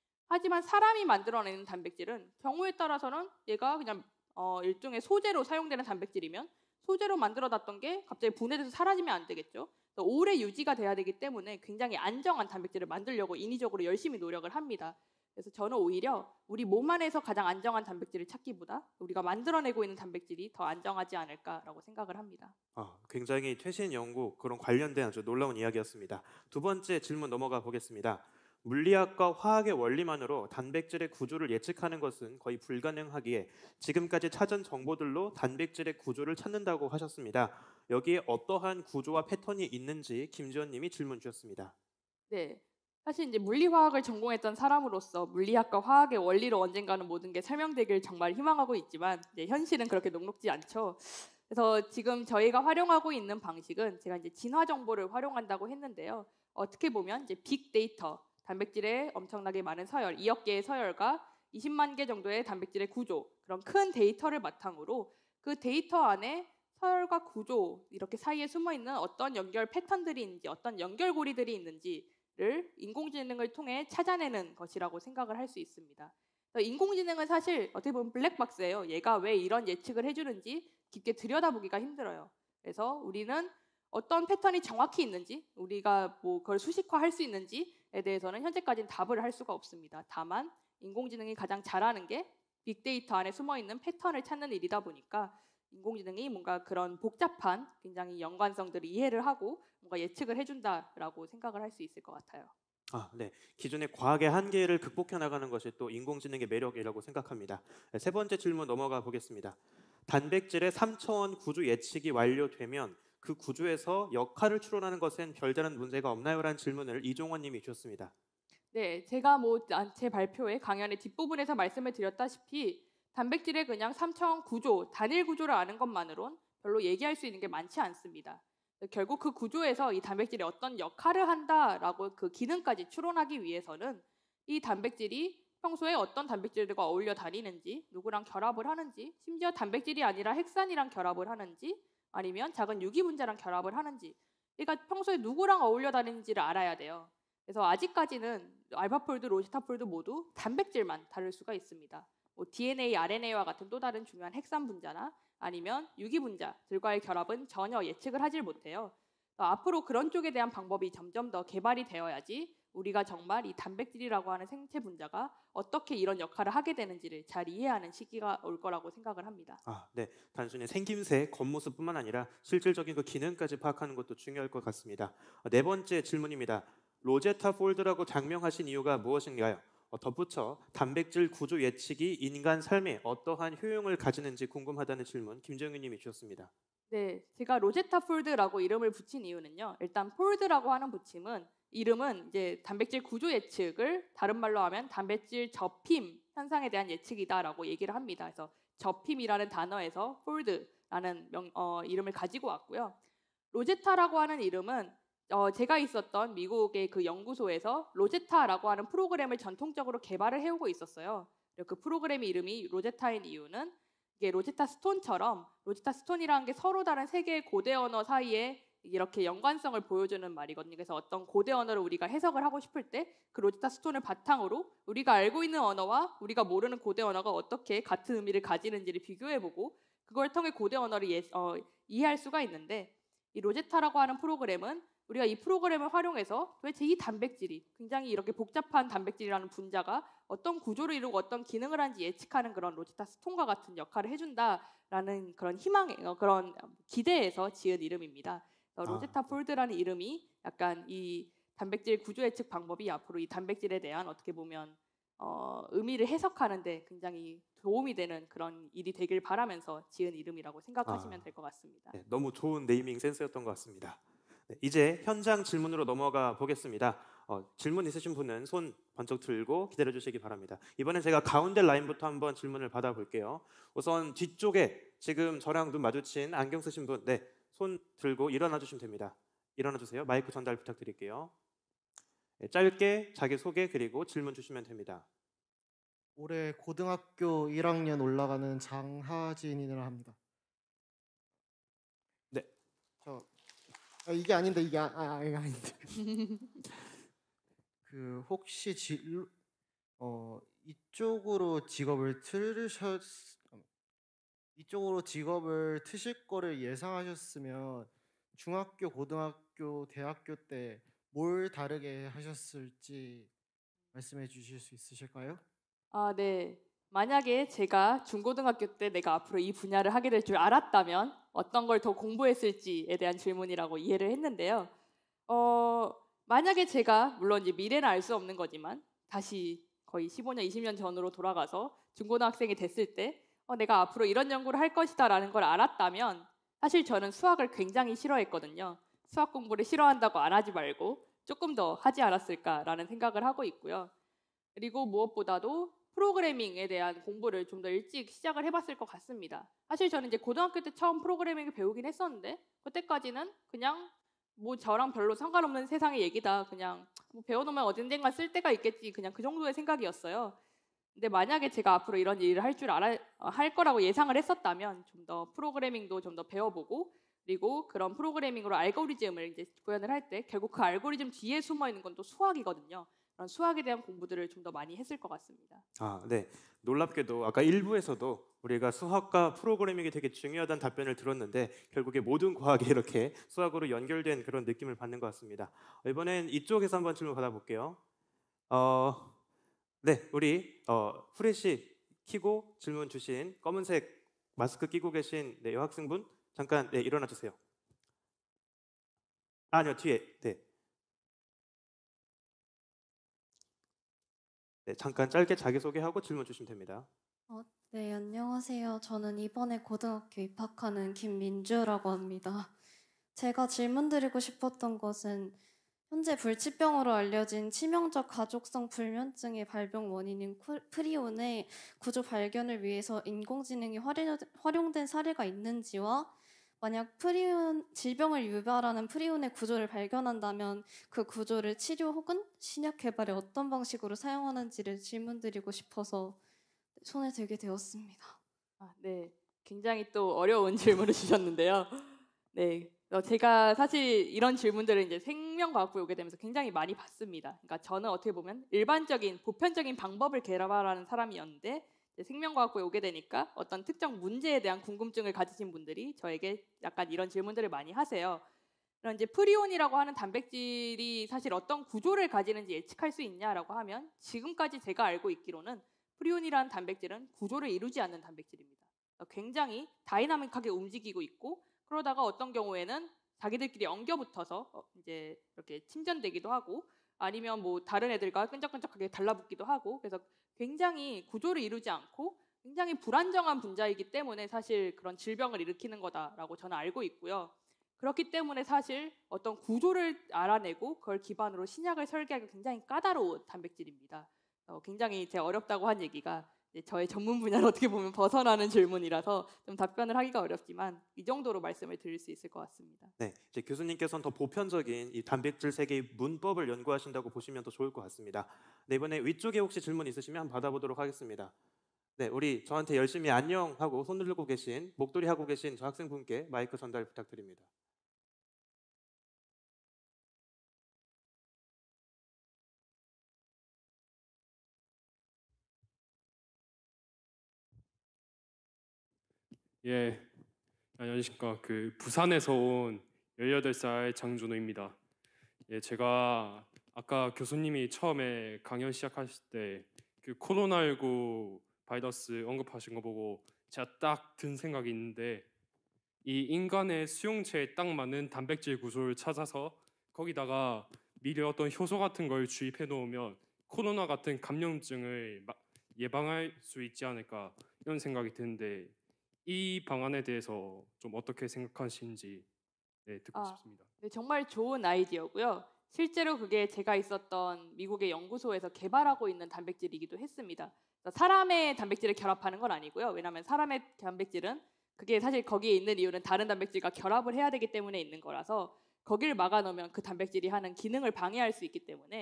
하지만 사람이 만들어내는 단백질은 경우에 따라서는 얘가 그냥 어, 일종의 소재로 사용되는 단백질이면 소재로 만들어놨던 게 갑자기 분해돼서 사라지면 안 되겠죠. 오래 유지가 돼야 되기 때문에 굉장히 안정한 단백질을 만들려고 인위적으로 열심히 노력을 합니다. 그래서 저는 오히려 우리 몸 안에서 가장 안정한 단백질을 찾기보다 우리가 만들어내고 있는 단백질이 더 안정하지 않을까라고 생각을 합니다.
아, 굉장히 최신 연구 그런 관련된 아주 놀라운 이야기였습니다. 두 번째 질문 넘어가 보겠습니다. 물리학과 화학의 원리만으로 단백질의 구조를 예측하는 것은 거의 불가능하기에 지금까지 찾은 정보들로 단백질의 구조를 찾는다고 하셨습니다. 여기에 어떠한 구조와 패턴이 있는지 김지원님이 질문 주셨습니다.
네, 사실 이제 물리화학을 전공했던 사람으로서 물리학과 화학의 원리로 언젠가는 모든 게 설명되길 정말 희망하고 있지만 이제 현실은 그렇게 녹록지 않죠. 그래서 지금 저희가 활용하고 있는 방식은 제가 이제 진화 정보를 활용한다고 했는데요. 어떻게 보면 이제 빅데이터, 단백질의 엄청나게 많은 서열, 이억 개의 서열과 이십만 개 정도의 단백질의 구조, 그런 큰 데이터를 바탕으로 그 데이터 안에 서열과 구조 이렇게 사이에 숨어 있는 어떤 연결 패턴들이 있는지, 어떤 연결고리들이 있는지를 인공지능을 통해 찾아내는 것이라고 생각을 할 수 있습니다. 인공지능은 사실 어떻게 보면 블랙박스예요. 얘가 왜 이런 예측을 해주는지 깊게 들여다보기가 힘들어요. 그래서 우리는 어떤 패턴이 정확히 있는지, 우리가 뭐 그걸 수식화할 수 있는지에 대해서는 현재까지는 답을 할 수가 없습니다. 다만 인공지능이 가장 잘하는 게 빅데이터 안에 숨어있는 패턴을 찾는 일이다 보니까 인공지능이 뭔가 그런 복잡한 굉장히 연관성들을 이해를 하고 뭔가 예측을 해준다라고 생각을 할 수 있을 것 같아요.
아, 네. 기존의 과학의 한계를 극복해 나가는 것이 또 인공지능의 매력이라고 생각합니다. 세 번째 질문 넘어가 보겠습니다. 단백질의 삼 차원 구조 예측이 완료되면 그 구조에서 역할을 추론하는 것엔 별다른 문제가 없나요? 라는 질문을 이종원 님이 주셨습니다.
네, 제가 뭐 제 발표회 강연의 뒷부분에서 말씀을 드렸다시피 단백질의 그냥 삼 차원 구조, 단일 구조를 아는 것만으론 별로 얘기할 수 있는 게 많지 않습니다. 결국 그 구조에서 이 단백질이 어떤 역할을 한다라고 그 기능까지 추론하기 위해서는 이 단백질이 평소에 어떤 단백질들과 어울려 다니는지, 누구랑 결합을 하는지, 심지어 단백질이 아니라 핵산이랑 결합을 하는지, 아니면 작은 유기분자랑 결합을 하는지, 그러니까 평소에 누구랑 어울려 다니는지를 알아야 돼요. 그래서 아직까지는 알파폴드, 로지타폴드 모두 단백질만 다룰 수가 있습니다. 뭐 디엔에이, 알엔에이와 같은 또 다른 중요한 핵산 분자나 아니면 유기분자들과의 결합은 전혀 예측을 하질 못해요. 앞으로 그런 쪽에 대한 방법이 점점 더 개발이 되어야지 우리가 정말 이 단백질이라고 하는 생체 분자가 어떻게 이런 역할을 하게 되는지를 잘 이해하는 시기가 올 거라고 생각을 합니다.
아, 네. 단순히 생김새, 겉모습뿐만 아니라 실질적인 그 기능까지 파악하는 것도 중요할 것 같습니다. 네 번째 질문입니다. 로제타 폴드라고 장명하신 이유가 무엇인가요? 어, 덧붙여 단백질 구조 예측이 인간 삶에 어떠한 효용을 가지는지 궁금하다는 질문 김정윤 님이 주셨습니다.
네, 제가 로제타 폴드라고 이름을 붙인 이유는요. 일단 폴드라고 하는 붙임은 이름은 이제 단백질 구조 예측을 다른 말로 하면 단백질 접힘 현상에 대한 예측이다라고 얘기를 합니다. 그래서 접힘이라는 단어에서 폴드라는 명, 어, 이름을 가지고 왔고요. 로제타라고 하는 이름은 어, 제가 있었던 미국의 그 연구소에서 로제타라고 하는 프로그램을 전통적으로 개발을 해오고 있었어요. 그 프로그램의 이름이 로제타인 이유는 이게 로제타 스톤처럼 로제타 스톤이라는 게 서로 다른 세 개의 고대 언어 사이에 이렇게 연관성을 보여주는 말이거든요. 그래서 어떤 고대 언어를 우리가 해석을 하고 싶을 때 그 로제타 스톤을 바탕으로 우리가 알고 있는 언어와 우리가 모르는 고대 언어가 어떻게 같은 의미를 가지는지를 비교해보고 그걸 통해 고대 언어를 예, 어, 이해할 수가 있는데 이 로제타라고 하는 프로그램은 우리가 이 프로그램을 활용해서 도대체 이 단백질이 굉장히 이렇게 복잡한 단백질이라는 분자가 어떤 구조를 이루고 어떤 기능을 하는지 예측하는 그런 로제타 스톤과 같은 역할을 해준다라는 그런 희망, 그런 기대에서 지은 이름입니다. 로제타 폴드라는 이름이 약간 이 단백질 구조 예측 방법이 앞으로 이 단백질에 대한 어떻게 보면 어, 의미를 해석하는데 굉장히 도움이 되는 그런 일이 되길 바라면서 지은 이름이라고 생각하시면
아,
될 것 같습니다.
네, 너무 좋은 네이밍 센스였던 것 같습니다. 네, 이제 현장 질문으로 넘어가 보겠습니다. 어, 질문 있으신 분은 손 번쩍 들고 기다려 주시기 바랍니다. 이번엔 제가 가운데 라인부터 한번 질문을 받아볼게요. 우선 뒤쪽에 지금 저랑 눈 마주친 안경 쓰신 분, 네, 손 들고 일어나 주시면 됩니다. 일어나 주세요. 마이크 전달 부탁드릴게요. 네, 짧게 자기소개 그리고 질문 주시면 됩니다.
올해 고등학교 일 학년 올라가는 장하진이라 합니다.
네.
저 아, 이게 아닌데 이게 아, 아 이게 아닌데. 그 혹시 질, 어 이쪽으로 직업을 틀으셨 이쪽으로 직업을 트실 거를 예상하셨으면 중학교, 고등학교, 대학교 때 뭘 다르게 하셨을지 말씀해 주실 수 있으실까요?
아, 네. 만약에 제가 중고등학교 때 내가 앞으로 이 분야를 하게 될 줄 알았다면 어떤 걸 더 공부했을지에 대한 질문이라고 이해를 했는데요. 어, 만약에 제가 물론 이제 미래는 알 수 없는 거지만 다시 거의 십오 년, 이십 년 전으로 돌아가서 중고등학생이 됐을 때 어, 내가 앞으로 이런 연구를 할 것이다라는 걸 알았다면 사실 저는 수학을 굉장히 싫어했거든요. 수학 공부를 싫어한다고 안 하지 말고 조금 더 하지 않았을까라는 생각을 하고 있고요. 그리고 무엇보다도 프로그래밍에 대한 공부를 좀 더 일찍 시작을 해봤을 것 같습니다. 사실 저는 이제 고등학교 때 처음 프로그래밍을 배우긴 했었는데 그때까지는 그냥 뭐 저랑 별로 상관없는 세상의 얘기다. 그냥 뭐 배워놓으면 어딘가 쓸 데가 있겠지. 그냥 그 정도의 생각이었어요. 근데 만약에 제가 앞으로 이런 일을 할 줄 알아 어, 할 거라고 예상을 했었다면 좀 더 프로그래밍도 좀 더 배워보고 그리고 그런 프로그래밍으로 알고리즘을 이제 구현을 할 때 결국 그 알고리즘 뒤에 숨어 있는 건 또 수학이거든요. 그런 수학에 대한 공부들을 좀 더 많이 했을 것 같습니다.
아, 네. 놀랍게도 아까 일 부에서도 우리가 수학과 프로그래밍이 되게 중요하다는 답변을 들었는데 결국에 모든 과학이 이렇게 수학으로 연결된 그런 느낌을 받는 것 같습니다. 어, 이번엔 이쪽에서 한번 질문 받아볼게요. 어, 네, 우리 어, 후레쉬 켜고 질문 주신 검은색 마스크 끼고 계신 네, 여학생분 잠깐 네, 일어나 주세요. 아니요, 뒤에. 네. 네, 잠깐 짧게 자기소개하고 질문 주시면 됩니다.
어, 네, 안녕하세요. 저는 이번에 고등학교 입학하는 김민주라고 합니다. 제가 질문드리고 싶었던 것은 현재 불치병으로 알려진 치명적 가족성 불면증의 발병 원인인 쿠- 프리온의 구조 발견을 위해서 인공지능이 활용- 활용된 사례가 있는지와 만약 프리온 질병을 유발하는 프리온의 구조를 발견한다면 그 구조를 치료 혹은 신약 개발에 어떤 방식으로 사용하는지를 질문드리고 싶어서 손에 들게 되었습니다.
아, 네, 굉장히 또 어려운 질문을 주셨는데요. 네, 어, 제가 사실 이런 질문들을 이제 생명과학부에 오게 되면서 굉장히 많이 받습니다. 그러니까 저는 어떻게 보면 일반적인 보편적인 방법을 개발하는 사람이었는데 이제 생명과학부에 오게 되니까 어떤 특정 문제에 대한 궁금증을 가지신 분들이 저에게 약간 이런 질문들을 많이 하세요. 그런 이제 프리온이라고 하는 단백질이 사실 어떤 구조를 가지는지 예측할 수 있냐라고 하면 지금까지 제가 알고 있기로는 프리온이라는 단백질은 구조를 이루지 않는 단백질입니다. 굉장히 다이나믹하게 움직이고 있고 그러다가 어떤 경우에는 자기들끼리 엉겨붙어서 어, 이제 이렇게 침전되기도 하고 아니면 뭐 다른 애들과 끈적끈적하게 달라붙기도 하고 그래서 굉장히 구조를 이루지 않고 굉장히 불안정한 분자이기 때문에 사실 그런 질병을 일으키는 거다라고 저는 알고 있고요. 그렇기 때문에 사실 어떤 구조를 알아내고 그걸 기반으로 신약을 설계하기 굉장히 까다로운 단백질입니다. 어, 굉장히 제 어렵다고 한 얘기가 이제 저의 전문 분야를 어떻게 보면 벗어나는 질문이라서 좀 답변을 하기가 어렵지만 이 정도로 말씀을 드릴 수 있을 것 같습니다.
네, 이제 교수님께서는 더 보편적인 이 단백질 세계의 문법을 연구하신다고 보시면 더 좋을 것 같습니다. 네, 이번에 위쪽에 혹시 질문 있으시면 한번 받아보도록 하겠습니다. 네, 우리 저한테 열심히 안녕 하고 손 들고 계신 목도리 하고 계신 저 학생분께 마이크 전달 부탁드립니다.
예, 안녕하십니까. 그 부산에서 온 열여덟 살 장준호입니다. 예, 제가 아까 교수님이 처음에 강연 시작하실 때 그 코로나십구 바이러스 언급하신 거 보고 제가 딱 든 생각이 있는데 이 인간의 수용체에 딱 맞는 단백질 구조를 찾아서 거기다가 미리 어떤 효소 같은 걸 주입해 놓으면 코로나 같은 감염증을 마- 예방할 수 있지 않을까 이런 생각이 드는데 이 방안에 대해서 좀 어떻게 생각하시는지 네, 듣고
아,
싶습니다.
네, 정말 좋은 아이디어고요. 실제로 그게 제가 있었던 미국의 연구소에서 개발하고 있는 단백질이기도 했습니다. 그래서 사람의 단백질을 결합하는 건 아니고요. 왜냐하면 사람의 단백질은 그게 사실 거기에 있는 이유는 다른 단백질과 결합을 해야 되기 때문에 있는 거라서 거기를 막아놓으면 그 단백질이 하는 기능을 방해할 수 있기 때문에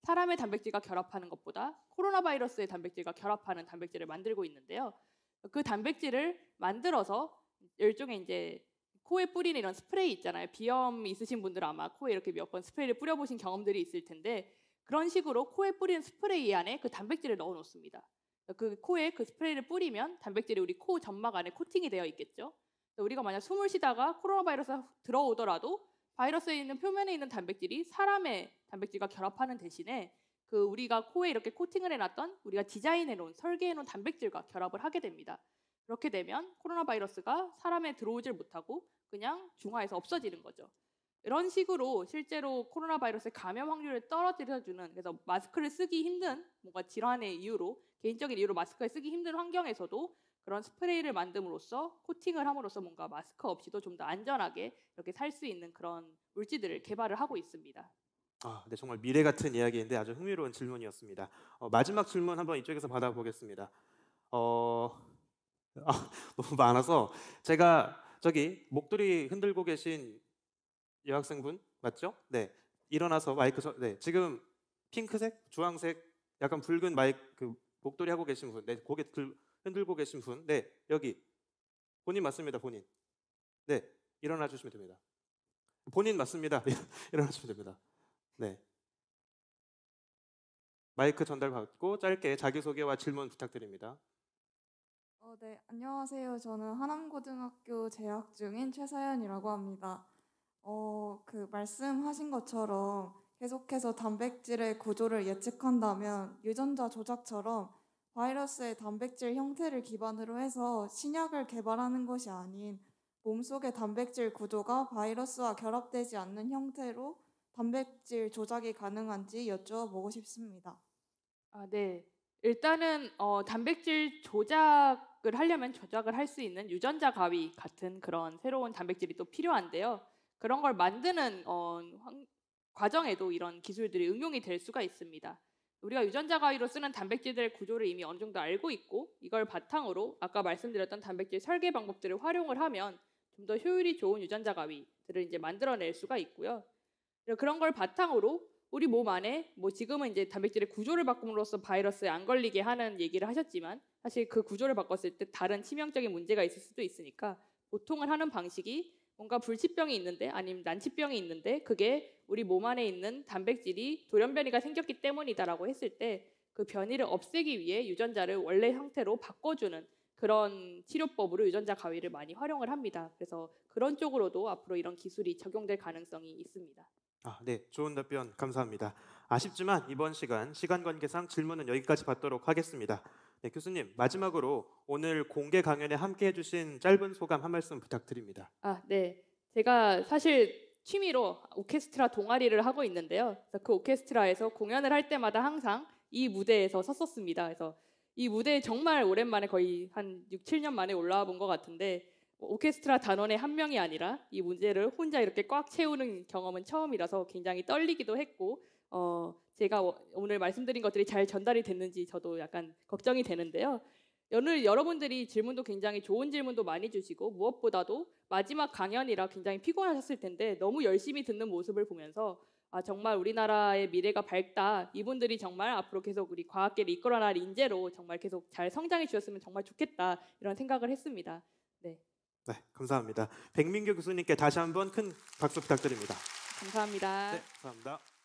사람의 단백질과 결합하는 것보다 코로나 바이러스의 단백질과 결합하는 단백질을 만들고 있는데요. 그 단백질을 만들어서 일종의 이제 코에 뿌리는 이런 스프레이 있잖아요. 비염 있으신 분들은 아마 코에 이렇게 몇 번 스프레이를 뿌려보신 경험들이 있을 텐데 그런 식으로 코에 뿌리는 스프레이 안에 그 단백질을 넣어 놓습니다. 그 코에 그 스프레이를 뿌리면 단백질이 우리 코 점막 안에 코팅이 되어 있겠죠. 우리가 만약 숨을 쉬다가 코로나 바이러스가 들어오더라도 바이러스에 있는 표면에 있는 단백질이 사람의 단백질과 결합하는 대신에 그 우리가 코에 이렇게 코팅을 해놨던 우리가 디자인해 놓은 설계해 놓은 단백질과 결합을 하게 됩니다. 그렇게 되면 코로나 바이러스가 사람에 들어오질 못하고 그냥 중화해서 없어지는 거죠. 이런 식으로 실제로 코로나 바이러스의 감염 확률을 떨어뜨려주는, 그래서 마스크를 쓰기 힘든 뭔가 질환의 이유로, 개인적인 이유로 마스크를 쓰기 힘든 환경에서도 그런 스프레이를 만듦으로써 코팅을 함으로써 뭔가 마스크 없이도 좀 더 안전하게 이렇게 살 수 있는 그런 물질들을 개발을 하고 있습니다.
아, 네, 정말 미래 같은 이야기인데 아주 흥미로운 질문이었습니다. 어, 마지막 질문 한번 이쪽에서 받아보겠습니다. 어, 아, 너무 많아서 제가 저기 목도리 흔들고 계신 여학생분 맞죠? 네, 일어나서 마이크 저, 네, 지금 핑크색, 주황색, 약간 붉은 마이크 그 목도리 하고 계신 분, 네, 고개 들, 흔들고 계신 분, 네, 여기 본인 맞습니다, 본인. 네, 일어나 주시면 됩니다. 본인 맞습니다. 일어나 주시면 됩니다. 네, 마이크 전달 받고 짧게 자기소개와 질문 부탁드립니다.
어, 네, 안녕하세요. 저는 하남고등학교 재학 중인 최서연이라고 합니다. 어, 그 말씀하신 것처럼 계속해서 단백질의 구조를 예측한다면 유전자 조작처럼 바이러스의 단백질 형태를 기반으로 해서 신약을 개발하는 것이 아닌 몸속의 단백질 구조가 바이러스와 결합되지 않는 형태로 단백질 조작이 가능한지 여쭤보고 싶습니다.
아, 네. 일단은 어, 단백질 조작을 하려면 조작을 할 수 있는 유전자 가위 같은 그런 새로운 단백질이 또 필요한데요. 그런 걸 만드는 어, 환, 과정에도 이런 기술들이 응용이 될 수가 있습니다. 우리가 유전자 가위로 쓰는 단백질들의 구조를 이미 어느 정도 알고 있고 이걸 바탕으로 아까 말씀드렸던 단백질 설계 방법들을 활용을 하면 좀 더 효율이 좋은 유전자 가위들을 이제 만들어낼 수가 있고요. 그런 걸 바탕으로 우리 몸 안에 뭐 지금은 이제 단백질의 구조를 바꿈으로써 바이러스에 안 걸리게 하는 얘기를 하셨지만 사실 그 구조를 바꿨을 때 다른 치명적인 문제가 있을 수도 있으니까 보통은 하는 방식이 뭔가 불치병이 있는데 아니면 난치병이 있는데 그게 우리 몸 안에 있는 단백질이 돌연변이가 생겼기 때문이다라고 했을 때 그 변이를 없애기 위해 유전자를 원래 형태로 바꿔주는 그런 치료법으로 유전자 가위를 많이 활용을 합니다. 그래서 그런 쪽으로도 앞으로 이런 기술이 적용될 가능성이 있습니다.
아, 네, 좋은 답변 감사합니다. 아쉽지만 이번 시간 시간 관계상 질문은 여기까지 받도록 하겠습니다. 네, 교수님 마지막으로 오늘 공개 강연에 함께해 주신 짧은 소감 한 말씀 부탁드립니다.
아, 네, 제가 사실 취미로 오케스트라 동아리를 하고 있는데요. 그래서 그 오케스트라에서 공연을 할 때마다 항상 이 무대에서 섰었습니다. 그래서 이 무대에 정말 오랜만에 거의 한 육, 칠 년 만에 올라와 본 것 같은데 오케스트라 단원의 한 명이 아니라 이 문제를 혼자 이렇게 꽉 채우는 경험은 처음이라서 굉장히 떨리기도 했고 어, 제가 오늘 말씀드린 것들이 잘 전달이 됐는지 저도 약간 걱정이 되는데요. 오늘 여러분들이 질문도 굉장히 좋은 질문도 많이 주시고 무엇보다도 마지막 강연이라 굉장히 피곤하셨을 텐데 너무 열심히 듣는 모습을 보면서 아, 정말 우리나라의 미래가 밝다. 이분들이 정말 앞으로 계속 우리 과학계를 이끌어나갈 인재로 정말 계속 잘 성장해 주셨으면 정말 좋겠다. 이런 생각을 했습니다. 네.
네, 감사합니다. 백민교 교수님께 다시 한번 큰 박수 부탁드립니다.
감사합니다.
네, 감사합니다.